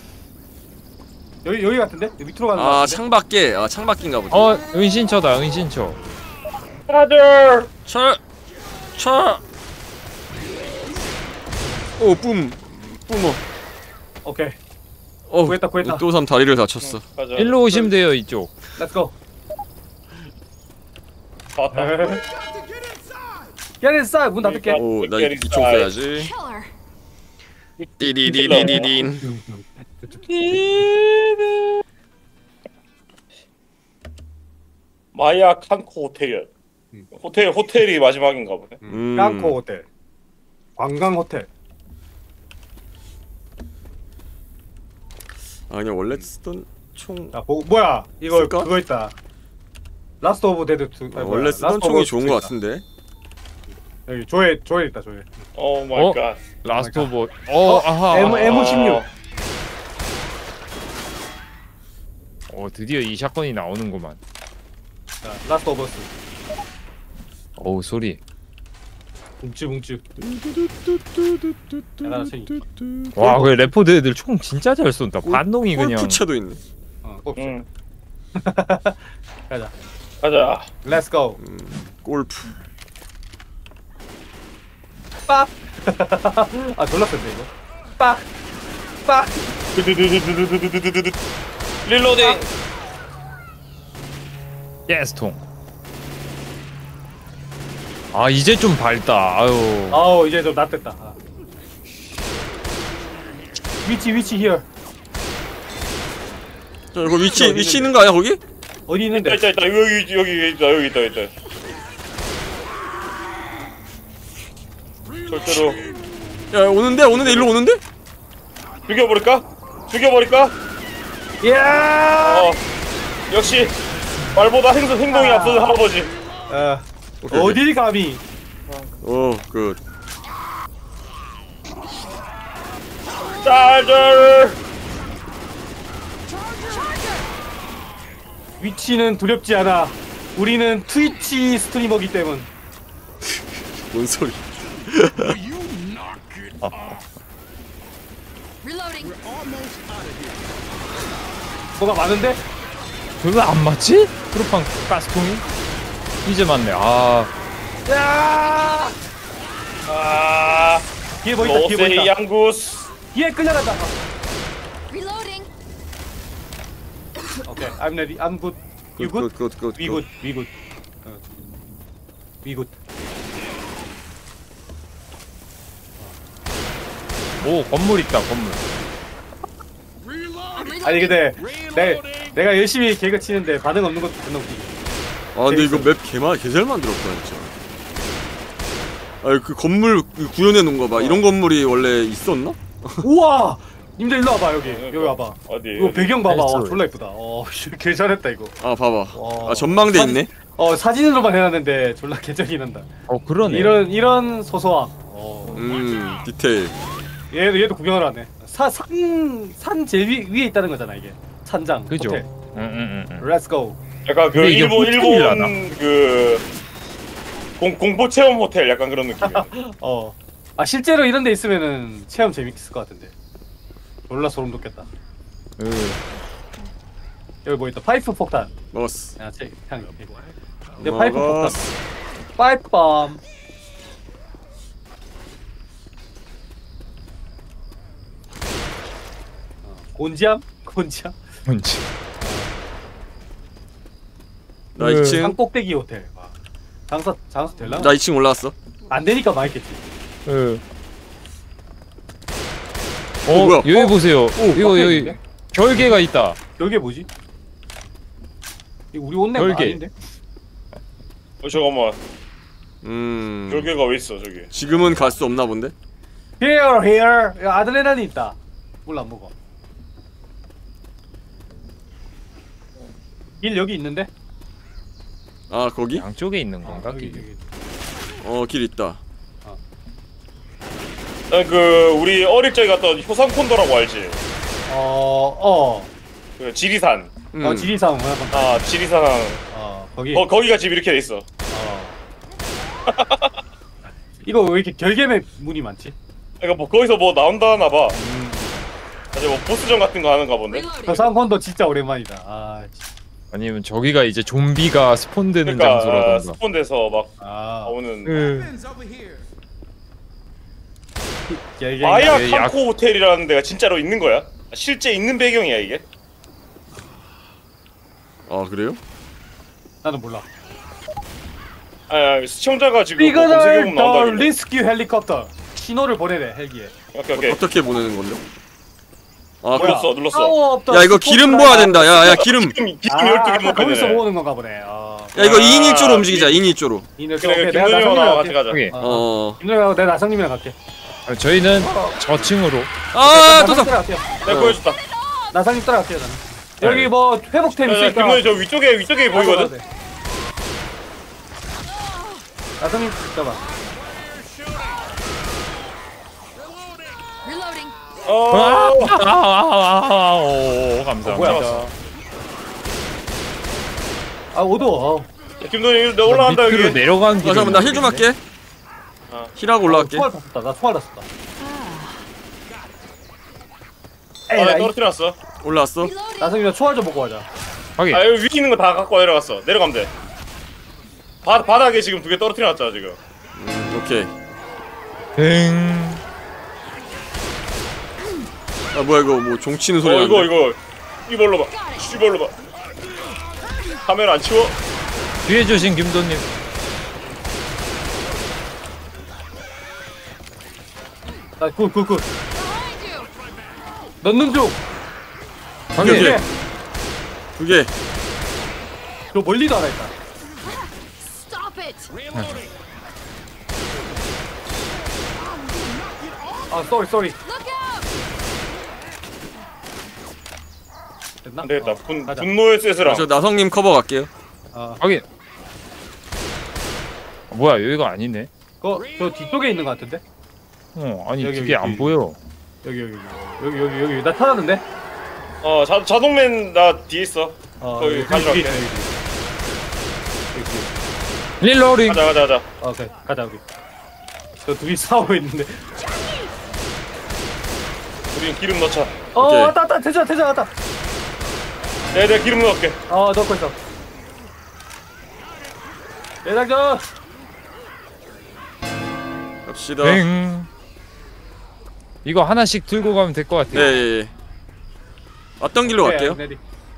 여기 같은데? 여기 밑으로 가는 거 아 같은데? 창밖에. 창밖인가 보다. 은신처다. 은신처. 차저. 차. 오 뿜어. 오케이. 구했다. 또삼 다리를 다쳤어. 가자. 일로 오시면 돼요 이쪽. Let's go. 왔다. Get inside. 문 닫을게. 오 나 이쪽 써야지. Killer. 디디디디디딘. 마야 칸코 호텔이야. 호텔이 마지막인가 보네. 깡코 호텔. 관광 호텔. 아니 원래 쓰던 총. 뭐야? 이거 쓸까? 그거 있다. 라스트 오브 데드 2. 원래 쓰던 총이 좋은 거 같은데. 여기 조에 있다. 조에. 오 마이 갓. 라스트 오브. 아하. M16. 드디어 이 샷건이 나오는구만. 자, 라스트 오브 스. 어우 소리. 뭉치. 와, 그 레포드 애들 총 진짜 잘 쏜다. 반동이 그냥. 골프채도 있네. 꼽지. 응. 가자. 가자. Let's go. 골프. 빡. 아 졸라 센데 이거. 빡. 빡. 릴로딩. 예스통. 아 이제 좀 밝다. 아유. 아우 이제 좀 낫됐다. 아. 위치 here. 자 이거 위치 있는 거 아니야 거기? 어디 있는데? 있다 여기 있다. 절대로 야 오는데 일로 오는데? 죽여버릴까? 야! 역시 말보다 행동이 앞서는 할아버지. 오케이, 어디 감히? 오 굿. 짤짤. 위치는 두렵지 않아. 우리는 트위치 스트리머기 때문. 뭔 소리? Reloading. 뭐가 많은데? 그거 안 맞지? 프로판 가스통이? 이제 맞네. 아. 야! 아, 뒤에 뭐 있다. 뒤에 뭐 로세이 있다. 양구스. 뒤에 끌려간다. Reloading. 오케이. I'm ready. I'm good. You good? 굿. We good. We good. We good. 오 건물 있다 건물. Reloading. 아니 근데 Reloading. 내가 열심히 개그 치는데 반응 없는 것도 존나 웃기지. 아 근데 이거 맵 개잘 만들었다 진짜. 아 그 건물 구현해 놓은 거 봐. 이런 건물이 원래 있었나? 우와! 님들 일로 와봐 여기. 여기 와봐. 어디? 이거 배경 봐봐. 됐어. 졸라 이쁘다. 개 잘했다 이거. 아 봐봐. 와. 아 전망대 사진- 있네. 사진으로만 해놨는데 졸라 개적이 난다. 그러네. 이런 소소함. 디테일. 얘도 구경을 하네. 산 제일 위에 있다는 거잖아 이게. 산장. 그죠. 호텔. 응. Let's go. 약간 그 근데 이게 호텔이라나? 일본 그 공포 체험 호텔 약간 그런 느낌이야. 실제로 이런 데 있으면은 체험 재밌을 것 같은데. 졸라 소름 돋겠다. 여기 뭐 있다. 파이프 폭탄. 먹었어. 야, 향. 이제 파이프 폭탄. 먹었어. 파이프 bomb. 곤지암? 뭔지. 나 2층. 산 꼭대기 호텔. 와. 장사 될라나? 나 2층 올라왔어. 안 되니까 많겠지. 뭐야? 여기 보세요. 이거 여기 있는데? 결계가 있다. 여기 뭐지? 이거 우리 온내 별개. 아닌데? 잠깐만. 음. 결계가 왜 있어 저기? 지금은 갈 수 없나 본데? Here. 야, 아드레날린 있다. 몰라 안 먹어. 길 여기 있는데? 아 거기? 양쪽에 있는 건가? 여기. 길 있다. 그 우리 어릴 적에 갔던 효산 콘도라고 알지? 그 지리산. 지리산 아 지리산. 거기. 거기가 집 이렇게 돼 있어. 이거 왜 이렇게 결계맵 문이 많지? 그러니까 뭐 거기서 뭐 나온다나 봐. 아직 뭐 보스전 같은 거 하는가 본데. 저 상권도 진짜 오랜만이다. 아니면 저기가 이제 좀비가 스폰되는 그러니까 장소라던가. 스폰돼서 막 아. 나오는. 결계. 마야 약- 칸코 호텔이라는 데가 진짜로 있는 거야? 실제 있는 배경이야 이게? 아 그래요? 나는 몰라. 시청자가 지금 뭐 검색해보면 시그널 더 나온다길래. 리스큐 헬리콥터. 신호를 보내래 헬기에. 오케이. 어떻게 보내는 건데? 아 뭐야? 눌렀어. 파워 업 더 야 이거 기름 부어야 된다. 야 기름. 기름 아, 12개 아까 거기서 먹거든. 모으는 건가 보네. 야 이거 2인 1조로 움직이자. 2인 1조로. 이늘 그래 오케이, 내가 김동현이랑 나성님이랑 같이 갈게. 가자. 여기. 김동현하고 내가 나성님이랑 갈게. 저희는 저층으로. 아 나성님 또 따라갈게요. 내가 보여줬다. 나성님 따라갈게요 나는. 여기 뭐 회복템 있으니까. 김동현 저 위쪽에 보이거든? 나성님 잡아. Reloading. 감사합니다. 뭐야? 어두워. 김동현 너 올라간다 밑으로 여기. 내려간 길. 잠깐만 나 힐 좀 할게. 힐하고 올라갈게. 총알 다 썼다. 나 총알 다 썼다. 떨어뜨렸어. 올라왔어. Reloading. 나성님 총알 좀 먹고 가자. 확인. 여기 위에 있는 거 다 갖고 내려갔어. 내려가면 돼. 바닥에 지금 2개 떨어뜨려놨잖아 지금. 오케이. 뱅. 아 뭐야 이거 뭐 종치는 소리 나는데. 이거 이걸로 봐. 이걸로 봐. 카메라 안 치워? 뒤에 주신 김도님. 굿. Behind you. 넣는 중. 확인. 그래. 두 개. 저 멀리도 하나 있다. Stop it. Reloading. 아, 쏘리. Look out. 됐나? 안 되겠다. 가자. 분노의 셋이랑. 저 나성님 커버 갈게요. 확인. 뭐야 여기가 아니네. 저 뒤쪽에 있는 것 같은데? 아니 여기, 그게 여기, 안 여기. 보여. 여기. 나 찾았는데? 자동맨 나 뒤에 있어. 거기 여기 가져갈게. 있네, 여기. 릴로링. 가자. 오케이, 가자, 우리. 저 둘이 싸우고 있는데. 우린 기름 넣자. 오케이. 왔다. 대장 왔다. 내가 기름 넣을게. 넣고 있어. 대장전! 갑시다. 뱅. 이거 하나씩 들고 가면 될 것 같아요. 예. 왔던 길로 갈게요. 레디.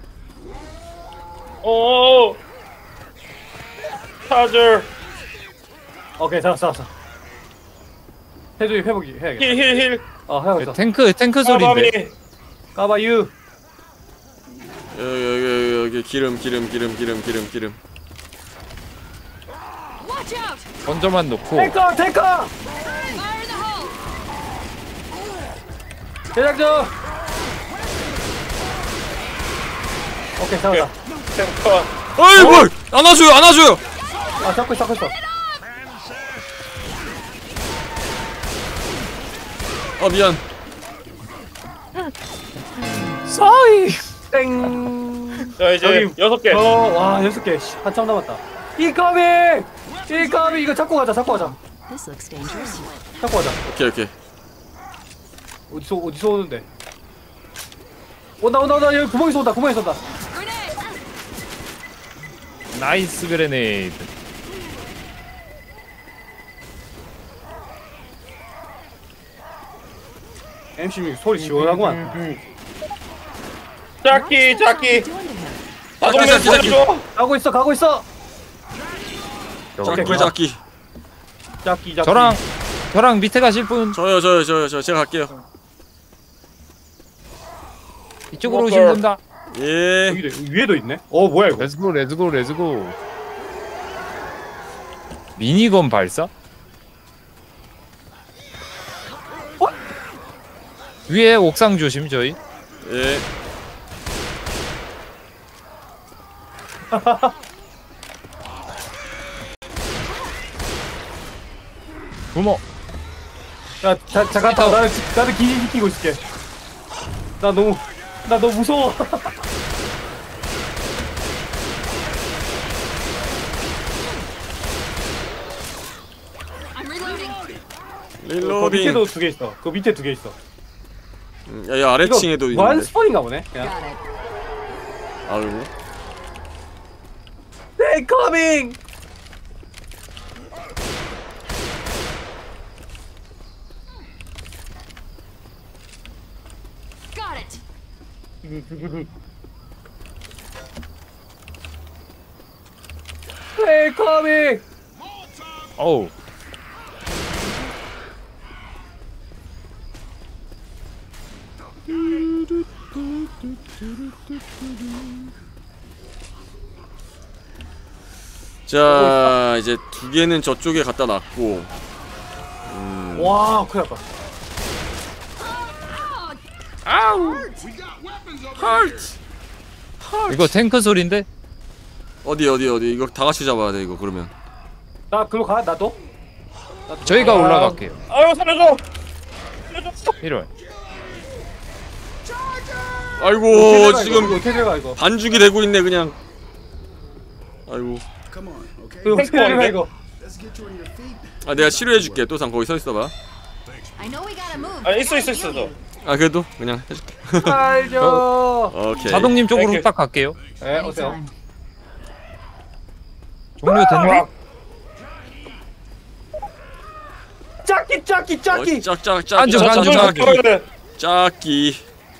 차저. 오케이, 잡았어. 해주기 회복이 해야겠다. 힐. 하고 있어. 탱크 소리인데. 까바미. 까봐유. 여기 기름. Watch out. 먼저만 놓고. 탱커! Fire in the hole. 대장전! 오케이, 잡았다. 탱커. 어이 뭘! 안아줘요. 잡고 있어. 미안. 싸이. 땡! 자 이제 여기. 6개. 와, 6개. 한참 남았다. 이까비! 이거 잡고 가자. This looks dangerous. 잡고 가자. 오케이. 어디서 오는데? 온다. 여기 구멍에서 온다. Grenade. 나이스 그레네이드. MC6 소리 시원하구만. 짝기. Doing to him. 자동맨 짝기. 보여줘. 가고 있어. 오케이, 짝기. 짝기. 저랑 밑에 가실 분 저요. 제가 갈게요. 이쪽으로 오시면 된다. 예. 여기 위에도 있네. 뭐야 이거? 렛츠고. 미니건 발사? 위에 옥상 조심 저희. 예. 부모. 야, 잠깐 나는 기지시키고 있을게. 나 너무 무서워. I'm reloading. 그 릴로딩. 밑에도 2개 있어. 그 밑에 2개 있어. 야 아래층에도 이거 무한 있는데. 스폰인가 보네. 그냥. Got it. 그리고 They coming. Got it. They coming. 어우. 자 이제 2개는 저쪽에 갖다 놨고. 와, 큰일 났다. 이거 탱크 소리인데? 어디 이거 다 같이 잡아야 돼 이거 그러면. 나 글로 가. 나도. 저희가 올라갈게요. 아유 살려줘. 이런. 아이고 지금 어떻게 들어가 이거? 반죽이 되고 있네 그냥. 아이고. 이거 어떻게 들어가 이거? 내가 치료해줄게. 또상 거기 서 있어봐. I know we gotta move. 아 있어 너. 그래도 그냥 해줄게. 알죠. 오케이. 자동님 쪽으로 땡큐. 딱 갈게요. 네, 오세요. 종료됐나? 짝기! 짝기. 짝짝짝. 안주, 안주, 짝기. 안주. 짝기.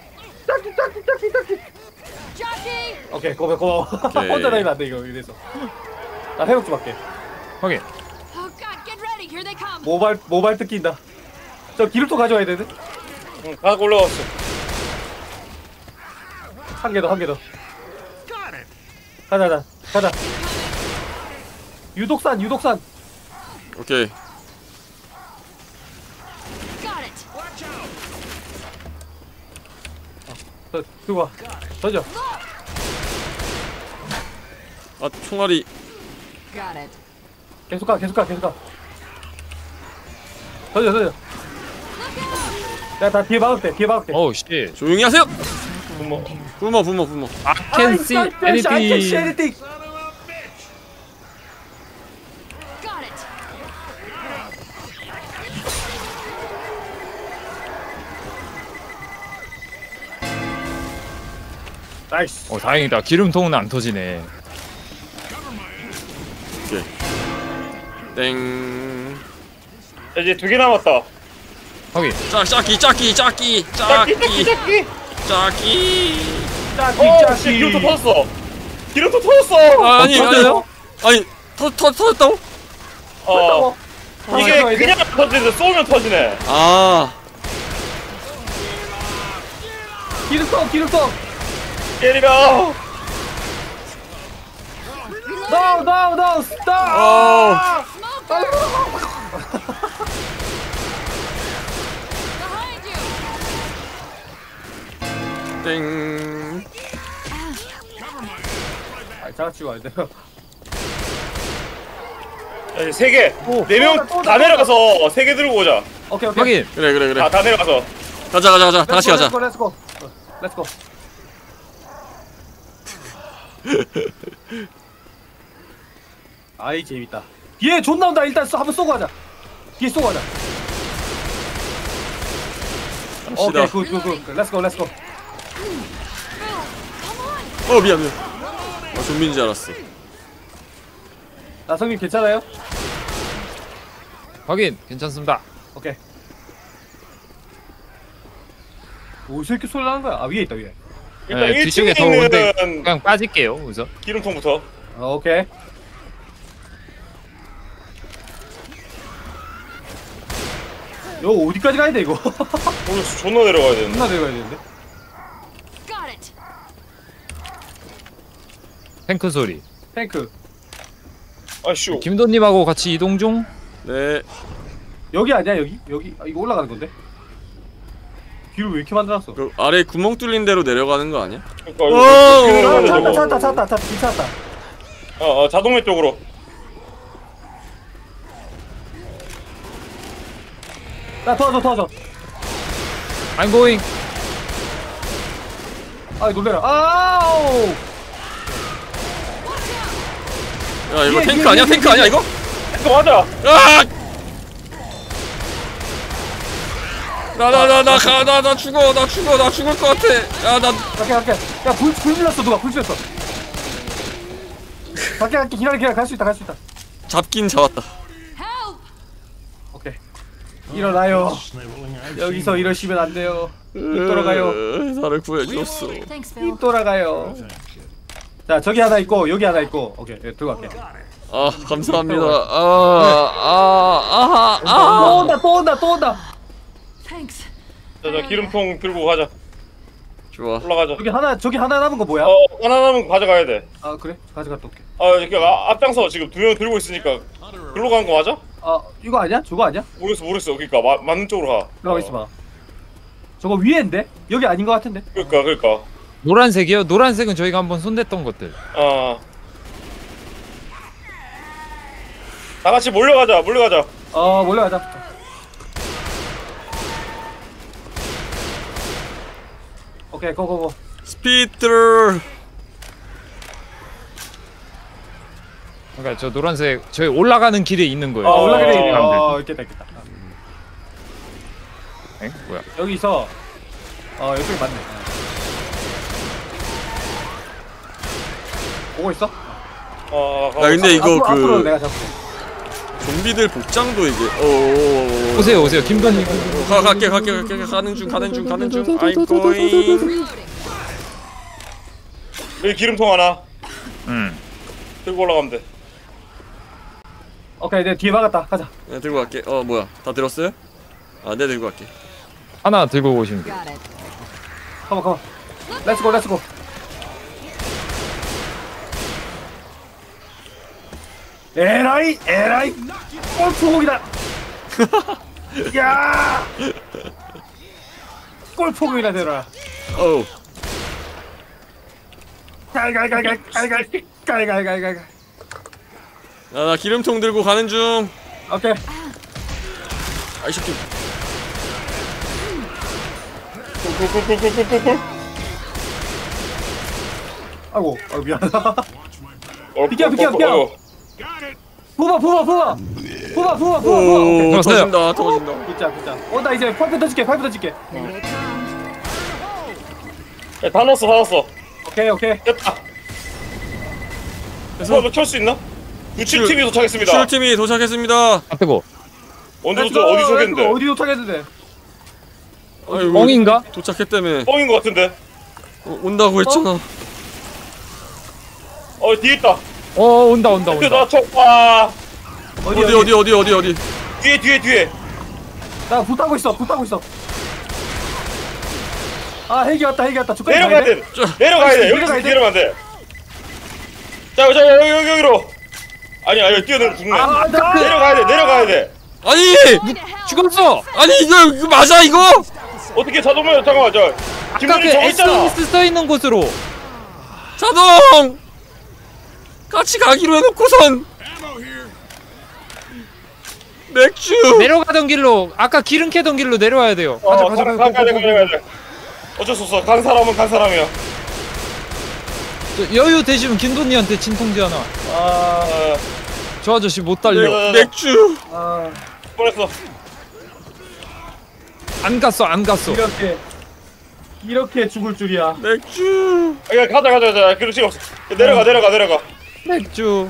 Jockey! 오케이, 고마워. 오케이. 혼자 다니면 안 돼, 이래서. 나 회복 좀 할게. 확인. Oh god, get ready, here they come! 모발 뜯긴다. 저 기름통 가져와야 되는? 응, 다 올라왔어. 한 개 더. Got it. 가자. 유독산. 오케이. Got it! Watch out. 들고 와. 던져. 아 총알이. Got it. 계속 가. 던져. 야, 다 뒤에 막을게. 오우 씨. 조용히 하세요. 부모. 부모. I can see anything. anything. Son of a bitch. Got it! 나이스. 다행이다. 기름통은 안 터지네. 오케이. 땡. 자, 이제 2개 남았다. 확인. 짝기. 짝기. 씨, 기름통 터졌어. 기름통 터졌어. 아니. 아니 터졌다고? 어. 이게 터져야 돼? 그냥 터지는데 쏘면 터지네. 아. 기름통. 때리라. No, stop. 어. Behind you! 땡. 장아찌고 안 돼요. 자, 이제 3개. 오, 4명 또 다 내려가서 3개 들고 오자. 오케이. 확인. 그래. 다 내려가서. 가자. 다 같이 가자. 렛츠고. 아이 재밌다. 뒤에 존나 온다. 일단 한번 쏘고 가자. 뒤에 쏘고 가자. 오케이, 굿. 렛츠고. 미안. 좀비인 줄 알았어. 나성님 괜찮아요? 확인. 괜찮습니다. 오케이. 어디서 이렇게 소리 나는 거야? 아, 위에 있다, 위에. 일단 네, 뒤쪽에 1층에 더 오는데 있는 그냥 빠질게요. 우선. 기름통부터. 오케이. 요 어디까지 가야 돼 이거? 오늘 존나 내려가야 되는데. 존나 내려가야 되는데. Got it! 탱크 소리. 탱크. 아이씨. 김도님하고 같이 이동 중. 네. 여기 아니야 여기? 아, 이거 올라가는 건데? 뒤를 왜 이렇게 만들었어? 그 아래 구멍 뚫린 대로 내려가는 거 아니야? 그러니까 오! 이거 어떻게 내려가야 되고. 찾았다. 괜찮았다. 자동매 쪽으로. 나 도와줘. I'm going. 아 놀래라. 아우. 야 이거 예, 탱크 예, 아니야? 예, 탱크 예, 아니야 예. 이거? 맞아. 아! 나 죽어. 나 죽을 것 같아. 야, 나. 갈게. 야, 불 질렀어. 누가 불 질렀어. 갈게. 기다려. 갈 수 있다. 잡긴 잡았다. Help! 오케이. 일어나요. Sniveling I've 여기서 seen. 이러시면 안 돼요. 입 돌아가요. 나를 구해줬어. Thanks, Phil. 입 돌아가요. 자, 저기 하나 있고 여기 하나 있고. 오케이, 들고 갈게. 아, 감사합니다. 또 온다. Thanks. 자, 기름통 들고 가자. 좋아. 올라가자. 저기 하나 남은 거 뭐야? 하나 남은 거 가져가야 돼. 아, 그래? 가져갔다 올게. 이렇게 앞장서 지금 2명 들고 있으니까 글로 가는 거 맞아? 아, 이거 아니야? 저거 아니야? 모르겠어. 그러니까 맞는 쪽으로 가. 들어가 있어봐. 저거 위에인데? 여기 아닌 거 같은데? 그러니까. 노란색이요? 노란색은 저희가 한번 손댔던 것들. 다 같이 몰려가자. 몰려가자. 오케이, 고고고. 스피드. 그러니까 저 노란색 저희 올라가는 길에 있는 거예요. 올라가야 돼. 사람들. 있겠다. 엥? 뭐야? 여기서 이쪽에 맞네. 보고 있어? 야, 근데 이거 앞으로 그 내가 잡고. 좀비들 복장도 이게 오. 오세요 김도님. 갈게 가는 중 I'm going. 여기 기름통 하나 응. 들고 올라가면 돼. 오케이, 내 뒤에 막았다. 가자. 네, 들고 갈게. 뭐야 다 들었어요? 네 들고 갈게. 하나 들고 오시면 돼. Got it. 컴온. 렛츠고, 렛츠고. 에라이. 골프공이다. 야. 골프공이나 되라. 어우. 갈갈갈갈. 나 기름통 들고 가는 중. 오케이. 아이 새끼. 꿀꿀꿀꿀꿀꿀꿀. 아이고 미안하다. 비켜. 어이구. 부봐. 오 들었어요. 터진다. 굿자. 나 이제 파이프 던질게. 야, 다 넣었어. 오케이. 됐다. 너 켤 수 있나? 구출팀이 도착했습니다. 출팀이 도착했습니다. 아 뜨거. 어디 도착했는데? 어디 도착했는데? 아이고, 뻥인가? 도착했다며. 뻥인 것 같은데? 온다고 했잖아. 뒤에 있다. 온다. 나 촉봐. 어디? 뒤에. 나 붙하고 있어. 아 헬기 왔다. 저까지 내려가야 돼. 여기서 내려가면 돼. 자, 여기로. 아니, 뛰어내려 죽네. 내려가야 돼. 아니 죽었어. 아니 이거 맞아 이거? 어떻게 자동으로 잠깐만, 아까 그 김문희 저거 있잖아. SNS 써 있는 곳으로. 자동 같이 가기로 해놓고선 맥주. 내려가던 길로 아까 기름 캐던 길로 내려와야 돼요. 가자. 가야 돼. 어쩔 수 없어. 간 사람은 간 사람이야. 저 여유 되시면 김도니한테 진통제 하나. 저 아저씨 못 달려. 맥주. 보냈어. 안 갔어. 이렇게 죽을 줄이야. 맥주. 야, 가자. 그럴 시간 없어. 내려가. 맥주.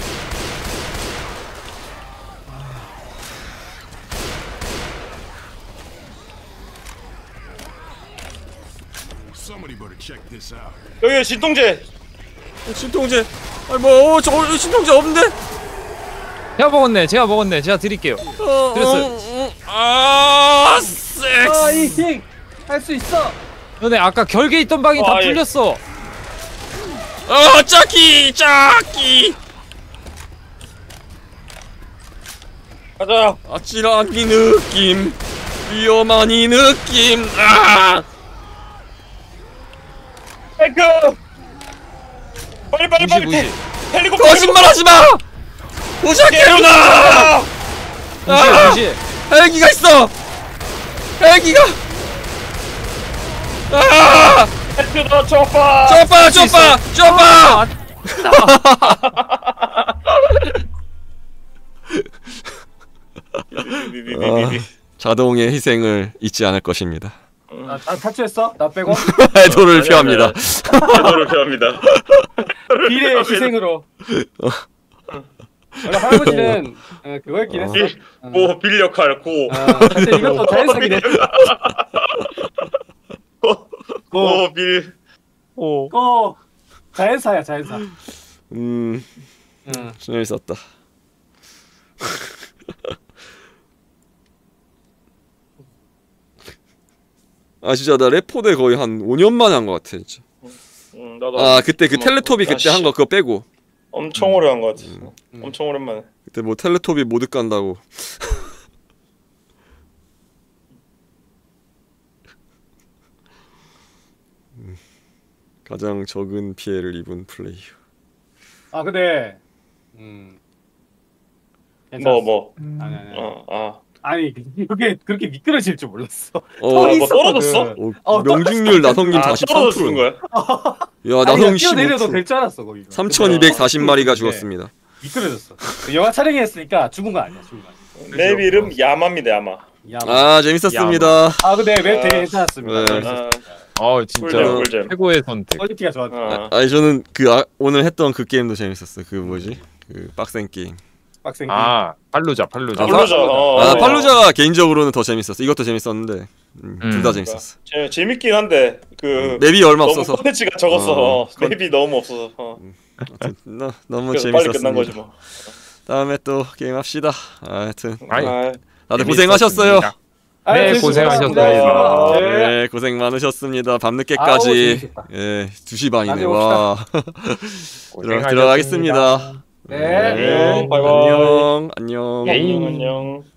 Somebody better check this out. 여기 진통제. 진통제. 저 진통제 없는데? 제가 먹었네. 제가 드릴게요. 드렸어요. 섹스. 이팅 할수 있어. 너네 아까 결계 있던 방이 다 예. 뚫렸어. 짝기. 가자. 아찔한 이 느낌. 위험한 이 느낌. 탱크. 빨리. 무시. 헬리콥터. 거짓말하지 마. 도착해요나. 무시. 헬기가 있어. 헬기가. 헬기다 좁아. 좁아. 자동의 희생을 잊지 않을 것입니다. 나 탈출했어? 나 빼고? 애도를 표합니다. 애도를 표합니다. 비례의 희생으로. 원래 할아버지는 그거 했긴 했어. 빌 역할 고. 사실 이것도 자연스럽게 빌. 자연사야. 재밌었다. 진짜 나 레포대 거의 한 5년 만에 한 것 같아 진짜. 나도. 그때 그 텔레토비 그때 한 거 그거 빼고 엄청 오래 한 것 같아. 엄청 오랜만에. 그때 뭐 텔레토비 모드 깐다고. 가장 적은 피해를 입은 플레이어. 근데 뭐. 아니 그게 그렇게 미끄러질 줄 몰랐어. 뭐 떨어졌어? 명중률 나성님 43%. 떨어졌는 거야? 야 나성 뛰어내려도 될 줄 알았어 거기. 3,240마리가 죽었습니다. 미끄러졌어. 영화 촬영했으니까 죽은 거 아니야. 내 이름 야마입니다. 야마. 재밌었습니다. 근데 맵 되게 괜찮았습니다. 네. 진짜 꿀잼. 최고의 선택. 퀄리티가 좋았다. 저는 오늘 했던 그 게임도 재밌었어. 그 뭐지? 그 빡센 게임. 빡센 게임. 아 팔루자. 아, 팔루자. 아 팔루자가 개인적으로는 더 재밌었어. 이것도 재밌었는데 둘 다 재밌었어. 재밌긴 한데 그 맵이 얼마 너무 없어서 콘텐츠가 적었어. 어, 맵이 너무 없어서. 너무 그래서 빨리 끝난 재밌었습니다. 거지 뭐. 다음에 또 게임 합시다. 하여튼 아이, 아, 다들 고생하셨어요. 아, 네, 재밌었습니다. 고생하셨습니다. 네. 네, 고생 많으셨습니다. 아우, 밤늦게까지. 재밌었다. 예, 2시 반이네. 다음에 와. 고생하셨습니다. 들어가겠습니다. 네. 안녕, 바이바이. 안녕. 안녕. 예이. 안녕.